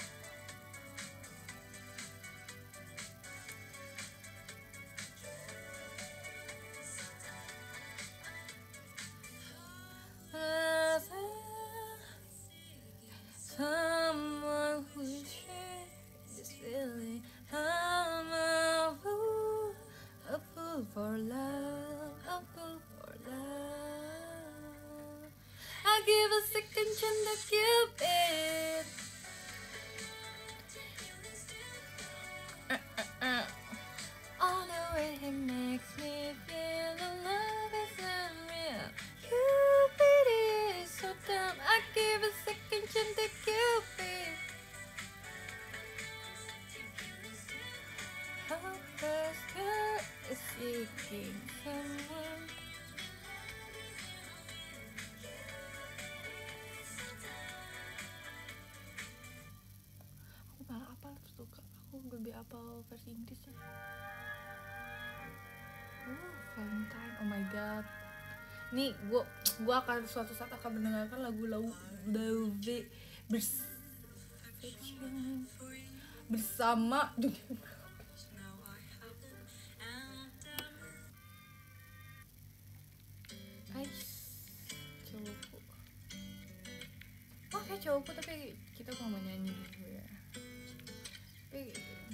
Someone who shares this feeling. I'm a fool for love, a fool for love. I give a second chance to Cupid. All the way he makes me feel, the love is unreal. Cupid is so dumb. I give a second chance to Cupid. Hopeless girl is seeking someone. Aku malah apal terus suka. Aku lebih apal versi Inggrisnya. Valentine, oh my god. Nih, gua akan suatu saat akan mendengarkan lagu Love bersama cowokku. Oh, kayak cowokku, tapi kita gak mau nyanyi dulu ya. Tapi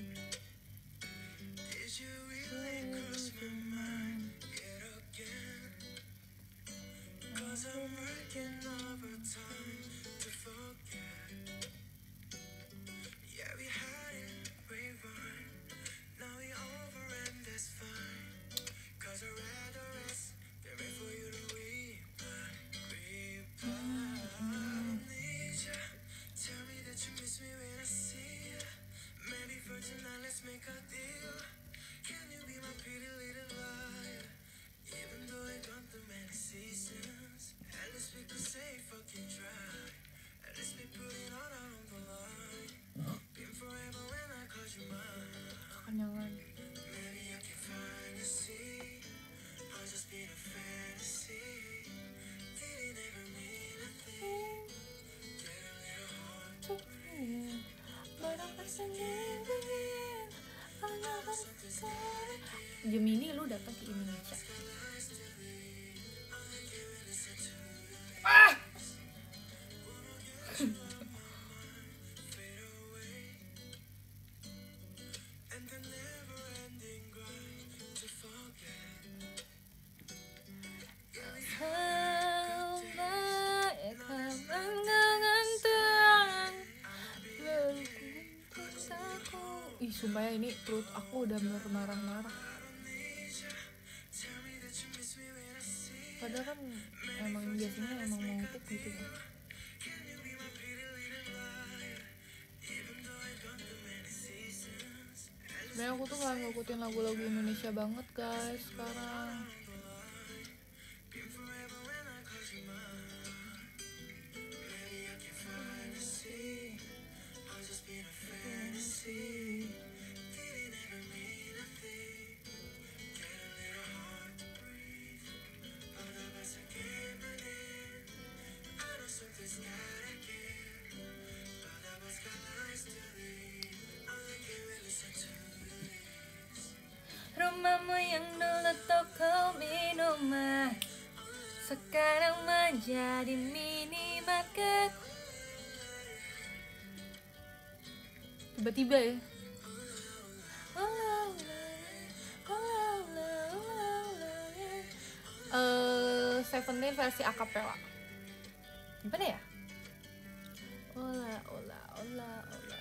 I'm working overtime to forget. Yeah, we had it, we won. Now we over and that's fine. Cause I'd rather rest than wait for you to weep. I need ya. Tell me that you miss me when I see ya. Maybe for tonight let's make a deal. Can you be my pretty little liar? Even though I gone through many seasons, at least we could say fucking try. At least we put it all out on the line. Been forever when I called you mine. Kenyangan. Maybe I can finally see I'll just be a fantasy. Didn't ever mean a thing. Get a little hard. But I'm sendirian. Gemini, lu datang ke Indonesia. Ih, sumpah ya, ini perut aku udah marah-marah. Padahal kan emang biasanya emang mau pup gitu kan. sebenarnya aku tuh nggak ngikutin lagu-lagu Indonesia banget guys sekarang. Rumahmu yang dulu toko minuman sekarang menjadi minimarket. Tiba-tiba ya. Seventeen versi akapela. Gimana ya? Ola ola ola ola.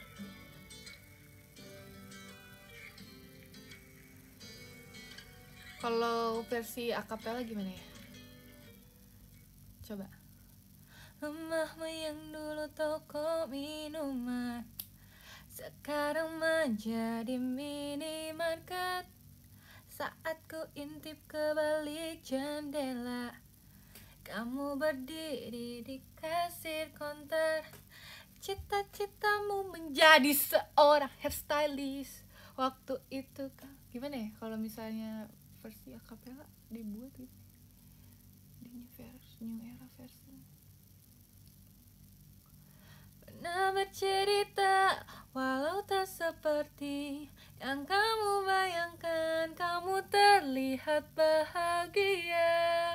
Kalau versi akapela gimana ya? Coba. Rumahmu yang dulu toko minuman sekarang menjadi minimarket. Saat ku intip ke balik jendela, kamu berdiri di kasir konter. Cita-citamu menjadi seorang hairstylist. Waktu itu gimana ya kalau misalnya versi akapela dibuat gitu di new era versi. Pernah bercerita walau tak seperti yang kamu bayangkan, kamu terlihat bahagia.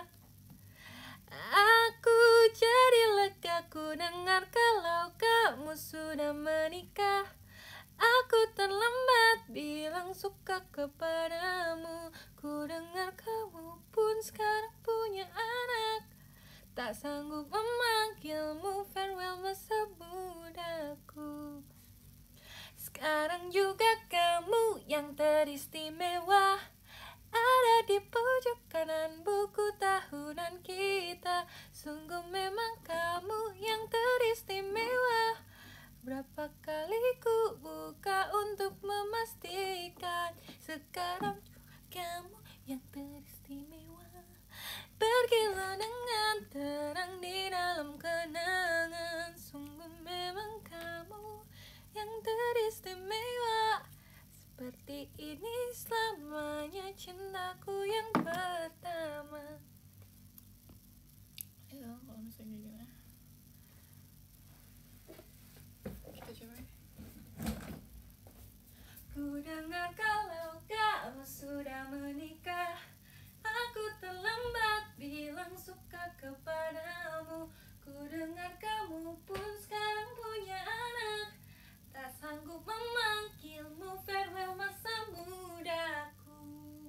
Aku jadi lega ku dengar kalau kamu sudah menikah. Aku terlambat bilang suka kepadamu. Ku dengar kamu pun sekarang punya anak. Tak sanggup memanggilmu farewell masa mudaku. Sekarang juga kamu yang teristimewa ada di pojok kanan buku tahunan kita. Sungguh memang kamu yang teristimewa. Berapa kali ku buka untuk memastikan. Sekarang kamu yang teristimewa. Pergilah dengan terang di dalam kenangan. Sungguh memang kamu yang teristimewa. Seperti ini selamanya cintaku yang pertama. Ya kalau misalnya gini kita coba. Ku dengar kalau kamu sudah menikah. Aku terlambat bilang suka kepadamu. Ku dengar kamu pun sekarang punya anak. Tak sanggup memanggilmu farewell masa mudaku.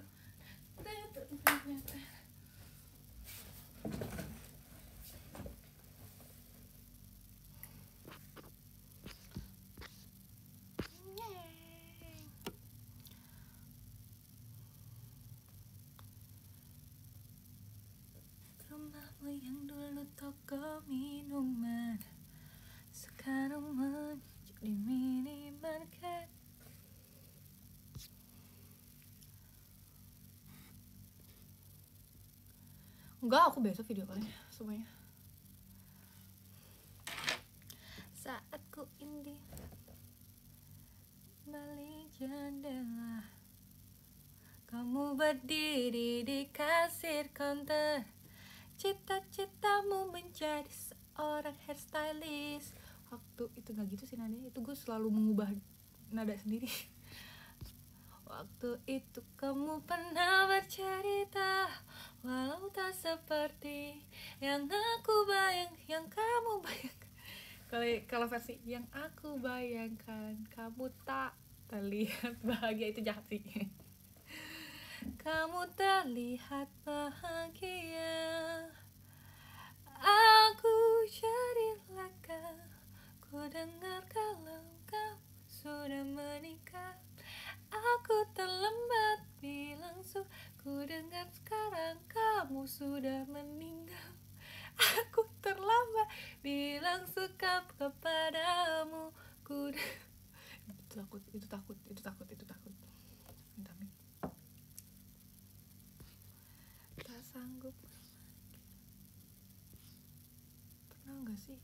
Rumahmu yang dulu toko minuman sekarang menjadi minimarket. Enggak, aku besok video kalinya semuanya. Saat ku intip balik jendela, kamu berdiri di kasir konter. Cita-citamu menjadi seorang hairstylist. Waktu itu gak gitu sih nadanya, itu gue selalu mengubah nada sendiri. Waktu itu kamu pernah bercerita walau tak seperti yang aku yang kamu bayangkan. Kalau versi yang aku bayangkan, kamu tak terlihat bahagia, itu jahat sih. Kamu terlihat bahagia. Aku jadi lega ku dengar kalau kamu sudah menikah. Aku terlambat bilang ku dengar sekarang kamu sudah meninggal. Aku terlambat bilang suka kepadamu. Itu takut. gak sih?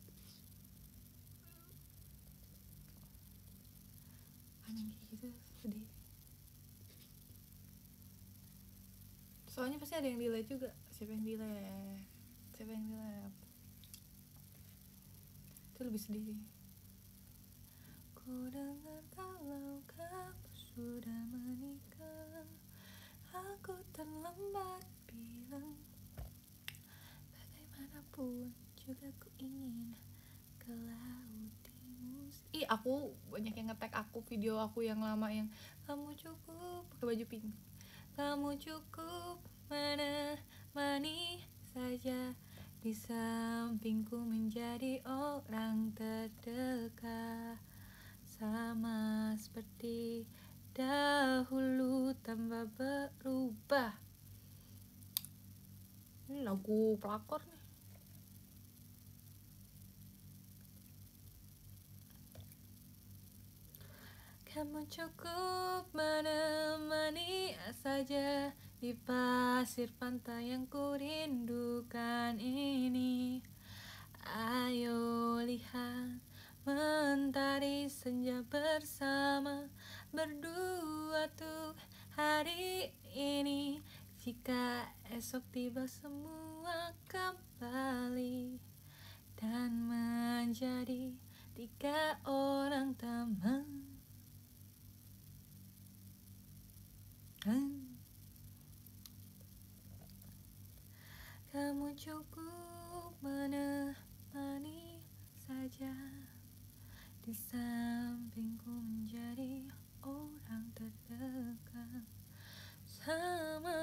Anjing kayak gitu sedih. Soalnya pasti ada yang delete juga. Siapa yang delete? Itu lebih sedih sih. Ku dengar kalau kamu sudah menikah. Aku terlambat bilang, bagaimanapun juga ku ingin ke laut timus. Ih, aku banyak yang nge-tag aku video aku yang lama yang kamu cukup pakai baju pink. Kamu cukup menemani saja di sampingku menjadi orang terdekat, sama seperti dahulu tanpa berubah. Ini lagu pelakor nih. Kamu cukup menemani saja di pasir pantai yang kurindukan ini. Ayo lihat mentari senja bersama, berdua tuh hari ini. Jika esok tiba semua kembali dan menjadi 3 orang teman. Kamu cukup menemani saja di sampingku menjadi orang terdekat, sama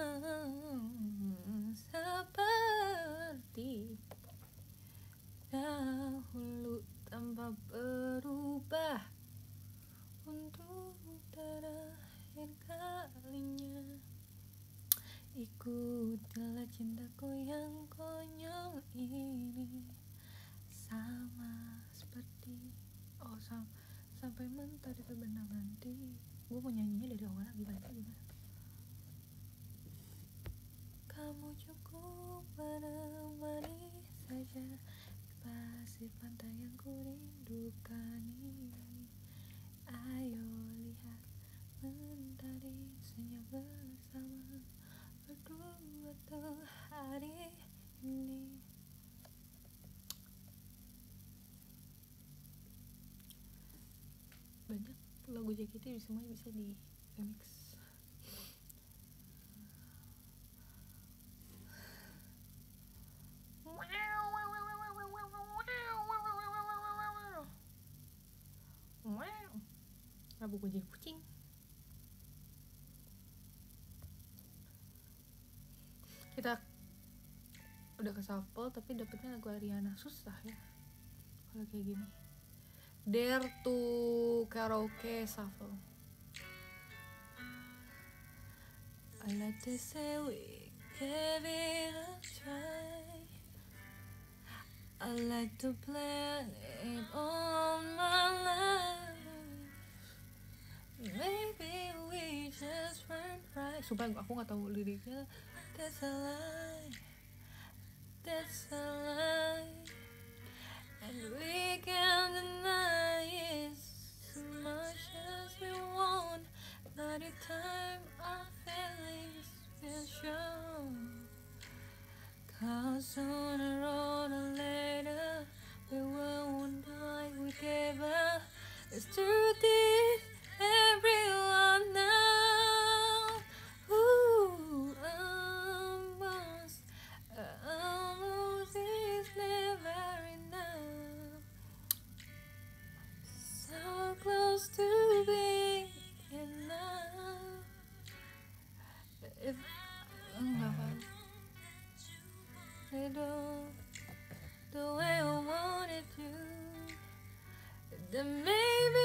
seperti dahulu tanpa berubah. Untuk terakhir kalinya ikutilah cintaku yang konyol ini, sama seperti sampai mentari terbenam nanti. Gue mau nyanyinya dari awal lagi, balik lagi gimana? Kamu cukup menemani saja di pasir pantai yang kurindukan ini. Ayo lihat mentari senyap bersama, berdua tuh hari ini. Banyak lagu JKT semuanya bisa di remix. Kenapa gue jadi kucing? Kita udah ke shuffle tapi dapetnya lagu Ariana, susah ya kalau kayak gini. Dare to karaoke shuffle. I like to say we gave it a try. I like to play it all my life. Maybe we just weren't right. Sumpah aku gak tahu liriknya. That's a lie, that's a lie, and we can't deny it. As much as we want, by the time our feelings will show, 'cause sooner or later we won't die. We gave up. It's truth is everyone now. Ooh, almost is never enough. So close to being enough. If enggak kan, I don't the way I wanted to, then maybe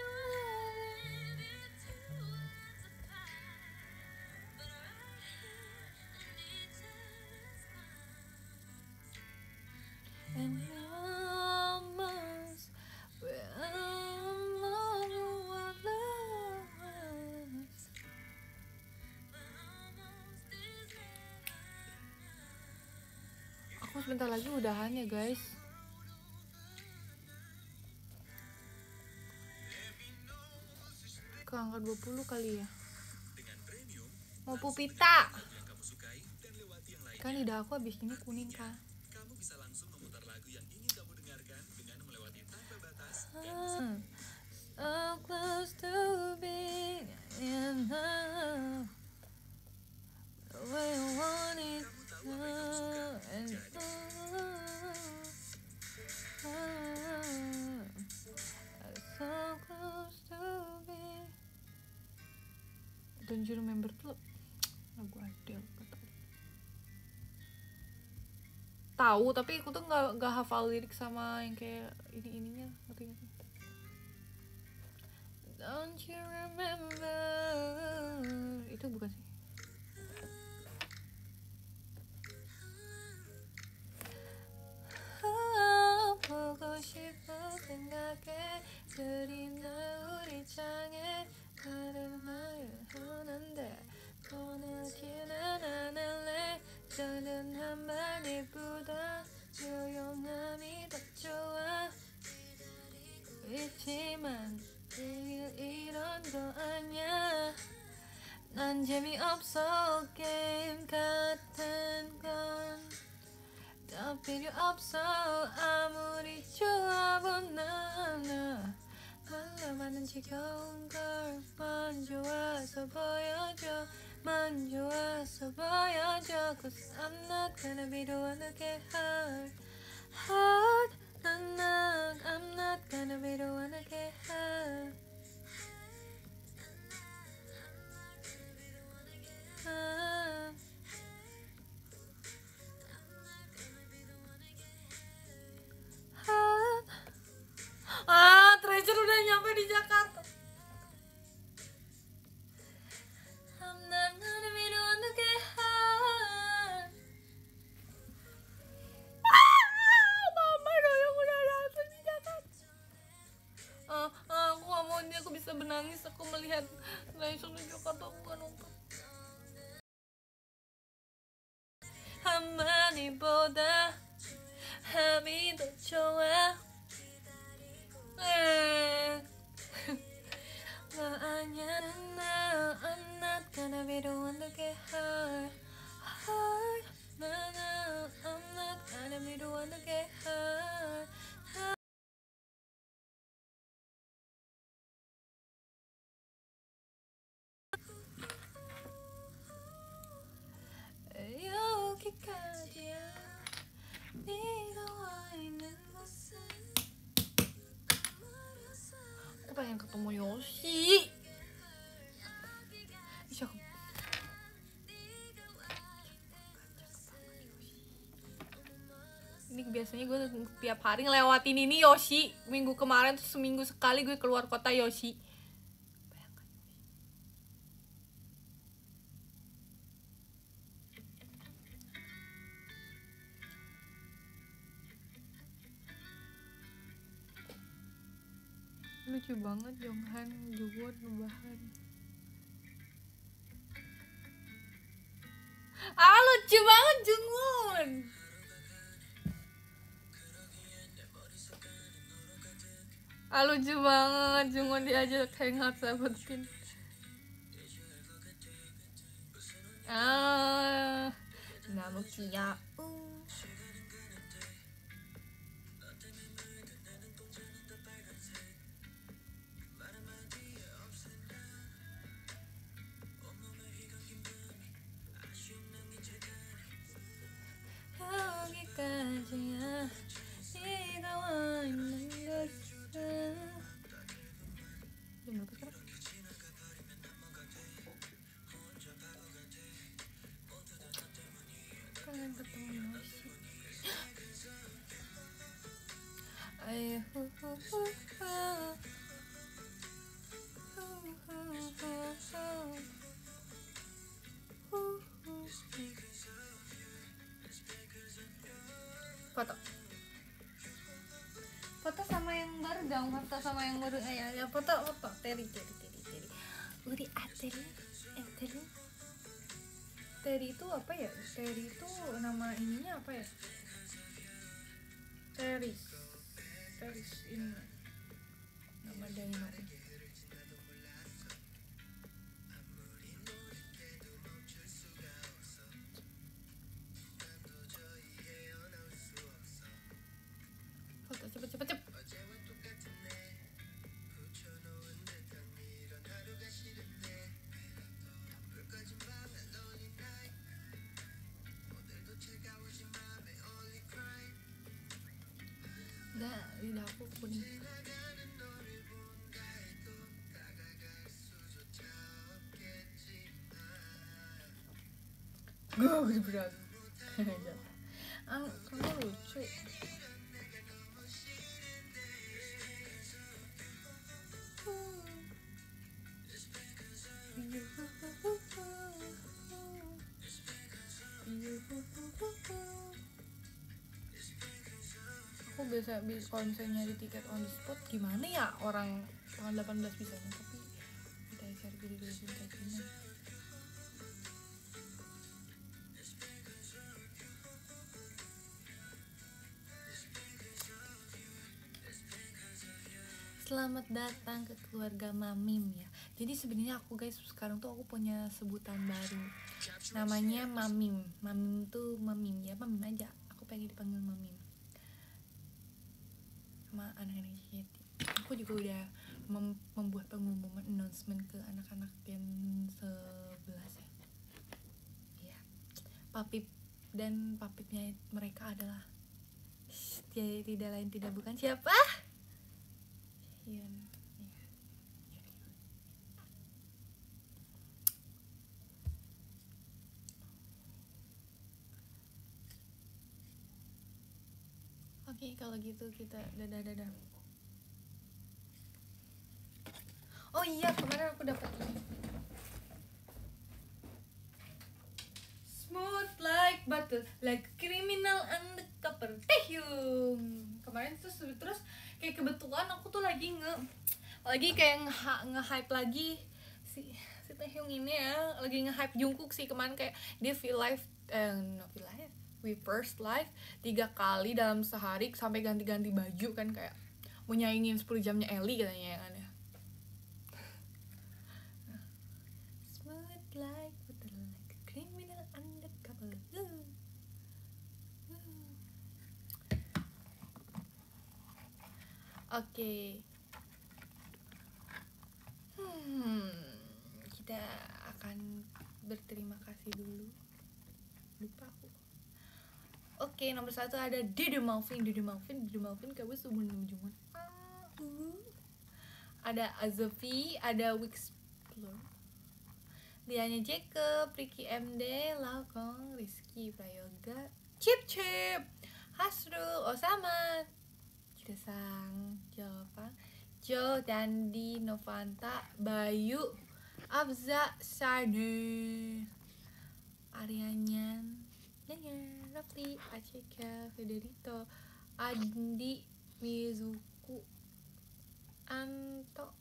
and we're almost what love was. Aku sebentar lagi udahan ya guys. ke angka 20 kali ya. Dengan Premium, Mau langsung Pupita. dengarkan lagu yang kamu sukai dan lewati yang lainnya. Kan lidah aku abis ini kuning kak. Kamu bisa langsung memutar lagu yang ingin kamu dengarkan dengan melewati tanpa batas. So close to being in love the way I want it Kamu tahu apa yang kamu suka, and jadi so close to be. Don't you remember tuh lagu Adele kata. Tahu tapi aku tuh nggak hafal lirik sama yang kayak ininya ngerti nggak sih? Don't you remember? Itu bukan sih? 보고 싶어 생각해 그리나 우리 장에 다른 말을 하는데 보내지는 않을래 저는 한마디보다 조용함이 더 좋아 있지만 내일 이런 거 아냐 난 재미없어 게임 같은 건 더 필요 없어 아무리 좋아본 나나 말로만은 지겨운 걸만 좋아서 보여줘 만 좋아서 보여줘 Cause I'm not gonna be the one to get hurt Hurt I'm not gonna be the one to get hurt Treasure udah nyampe di Jakarta. I'm not gonna be the one to get hurt. Mama dong udah datang di Jakarta. Aku gak mau dia, aku bisa menangis. Aku melihat Treasure di Jakarta, aku gak nonton. 한마디보다 함이 더 좋아 너 아니야 나 I'm not gonna be the one to get hurt Hurt no I'm not gonna be the one to get hurt 여기까지야 네가 와 있는 곳은 aku pengen ketemu Yoshi. Cakep. Ini biasanya gue tiap hari ngelewatin ini Yoshi. Minggu kemarin tuh seminggu sekali gue keluar kota Yoshi. Lucu banget Jonghan, Jungwon, Bahan. Lucu banget Jungwon. Lucu banget Jungwon diajak hangout sahabat Tin. Nggak mau kia. 여기까지야 네가 와 있는 곳은 좀 몇개 pengen ketemu Yoshi foto sama yang baru dong, foto sama yang baru ya foto Teri Uri Teri itu apa ya? Teri itu nama ininya apa ya? Teris ini nama Dino. Udah, lidah aku kuning. Gue berat. Kamu lucu. Aku biasa kalau misalnya nyari tiket on the spot gimana ya, orang 18 bisa, tapi kita cari dulu kayak gini. Selamat datang ke keluarga Mamim ya. Jadi sebenarnya aku guys sekarang tuh aku punya sebutan baru. Namanya Mamim. Mamim tuh Mamim ya, Mamim aja. Aku pengen dipanggil Mamim sama anak-anak Yeti. Aku juga udah membuat pengumuman announcement ke anak-anak yang 11 ya. Iya. Papip dan papipnya mereka adalah tidak lain tidak bukan siapa? Iya. Oke, kalau gitu kita dadah. Oh iya, kemarin aku dapat smooth like butter, like criminal undercover Taehyung. Kemarin terus kayak kebetulan aku tuh lagi kayak nge-hype lagi si Taehyung ini ya, lagi nge-hype Jungkook sih kemarin, kayak dia we first live 3 kali dalam sehari sampai ganti-ganti baju kan, kayak mau nyaingin 10 jamnya Ellie katanya ya kan ya. Smooth like butter, like criminal undercover. Oke. Kita akan berterima kasih dulu. Lupa aku. Oke, nomor 1 ada Dede Malvin, kamu sumber juman. Ada Azofi, ada Wixplore, Dianya Jacob, Ricky MD, Laukong, Rizky Prayoga, Chip, Hasrul, Osama, Cidesang, Jopang, Jo, Dandi, Novanta, Bayu, Abza, Sarne, Arianyan, Nanya, Rafli, Aceka, Federito, Andi, Mizuku, Anto,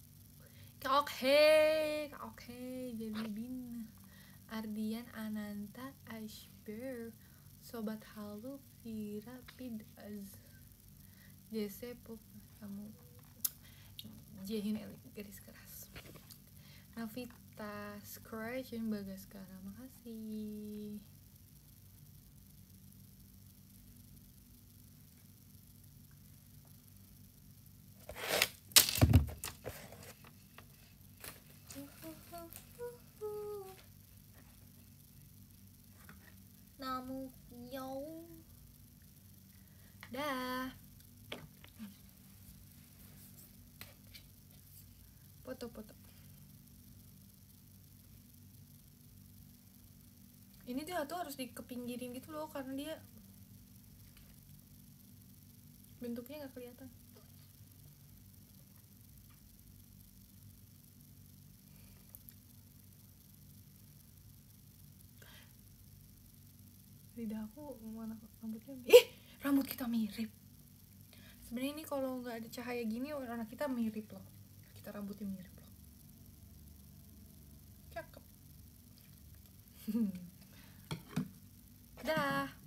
Oke, jadi Bin, Ardian, Ananta, Ashbear, Sobat Halu, Vira, Pidaz, JC, Pop, kamu, Jehin, garis keras, Navita, Scratch, dan Bagaskara, makasih. Namu yo. Dah. Foto. Ini dia tuh harus dikepinggirin gitu loh, karena dia bentuknya nggak kelihatan. Lidah aku mana rambutnya? Rambut kita mirip. Sebenarnya ini kalau nggak ada cahaya gini anak kita mirip loh. Kita rambutnya mirip loh. Cakep. Dah.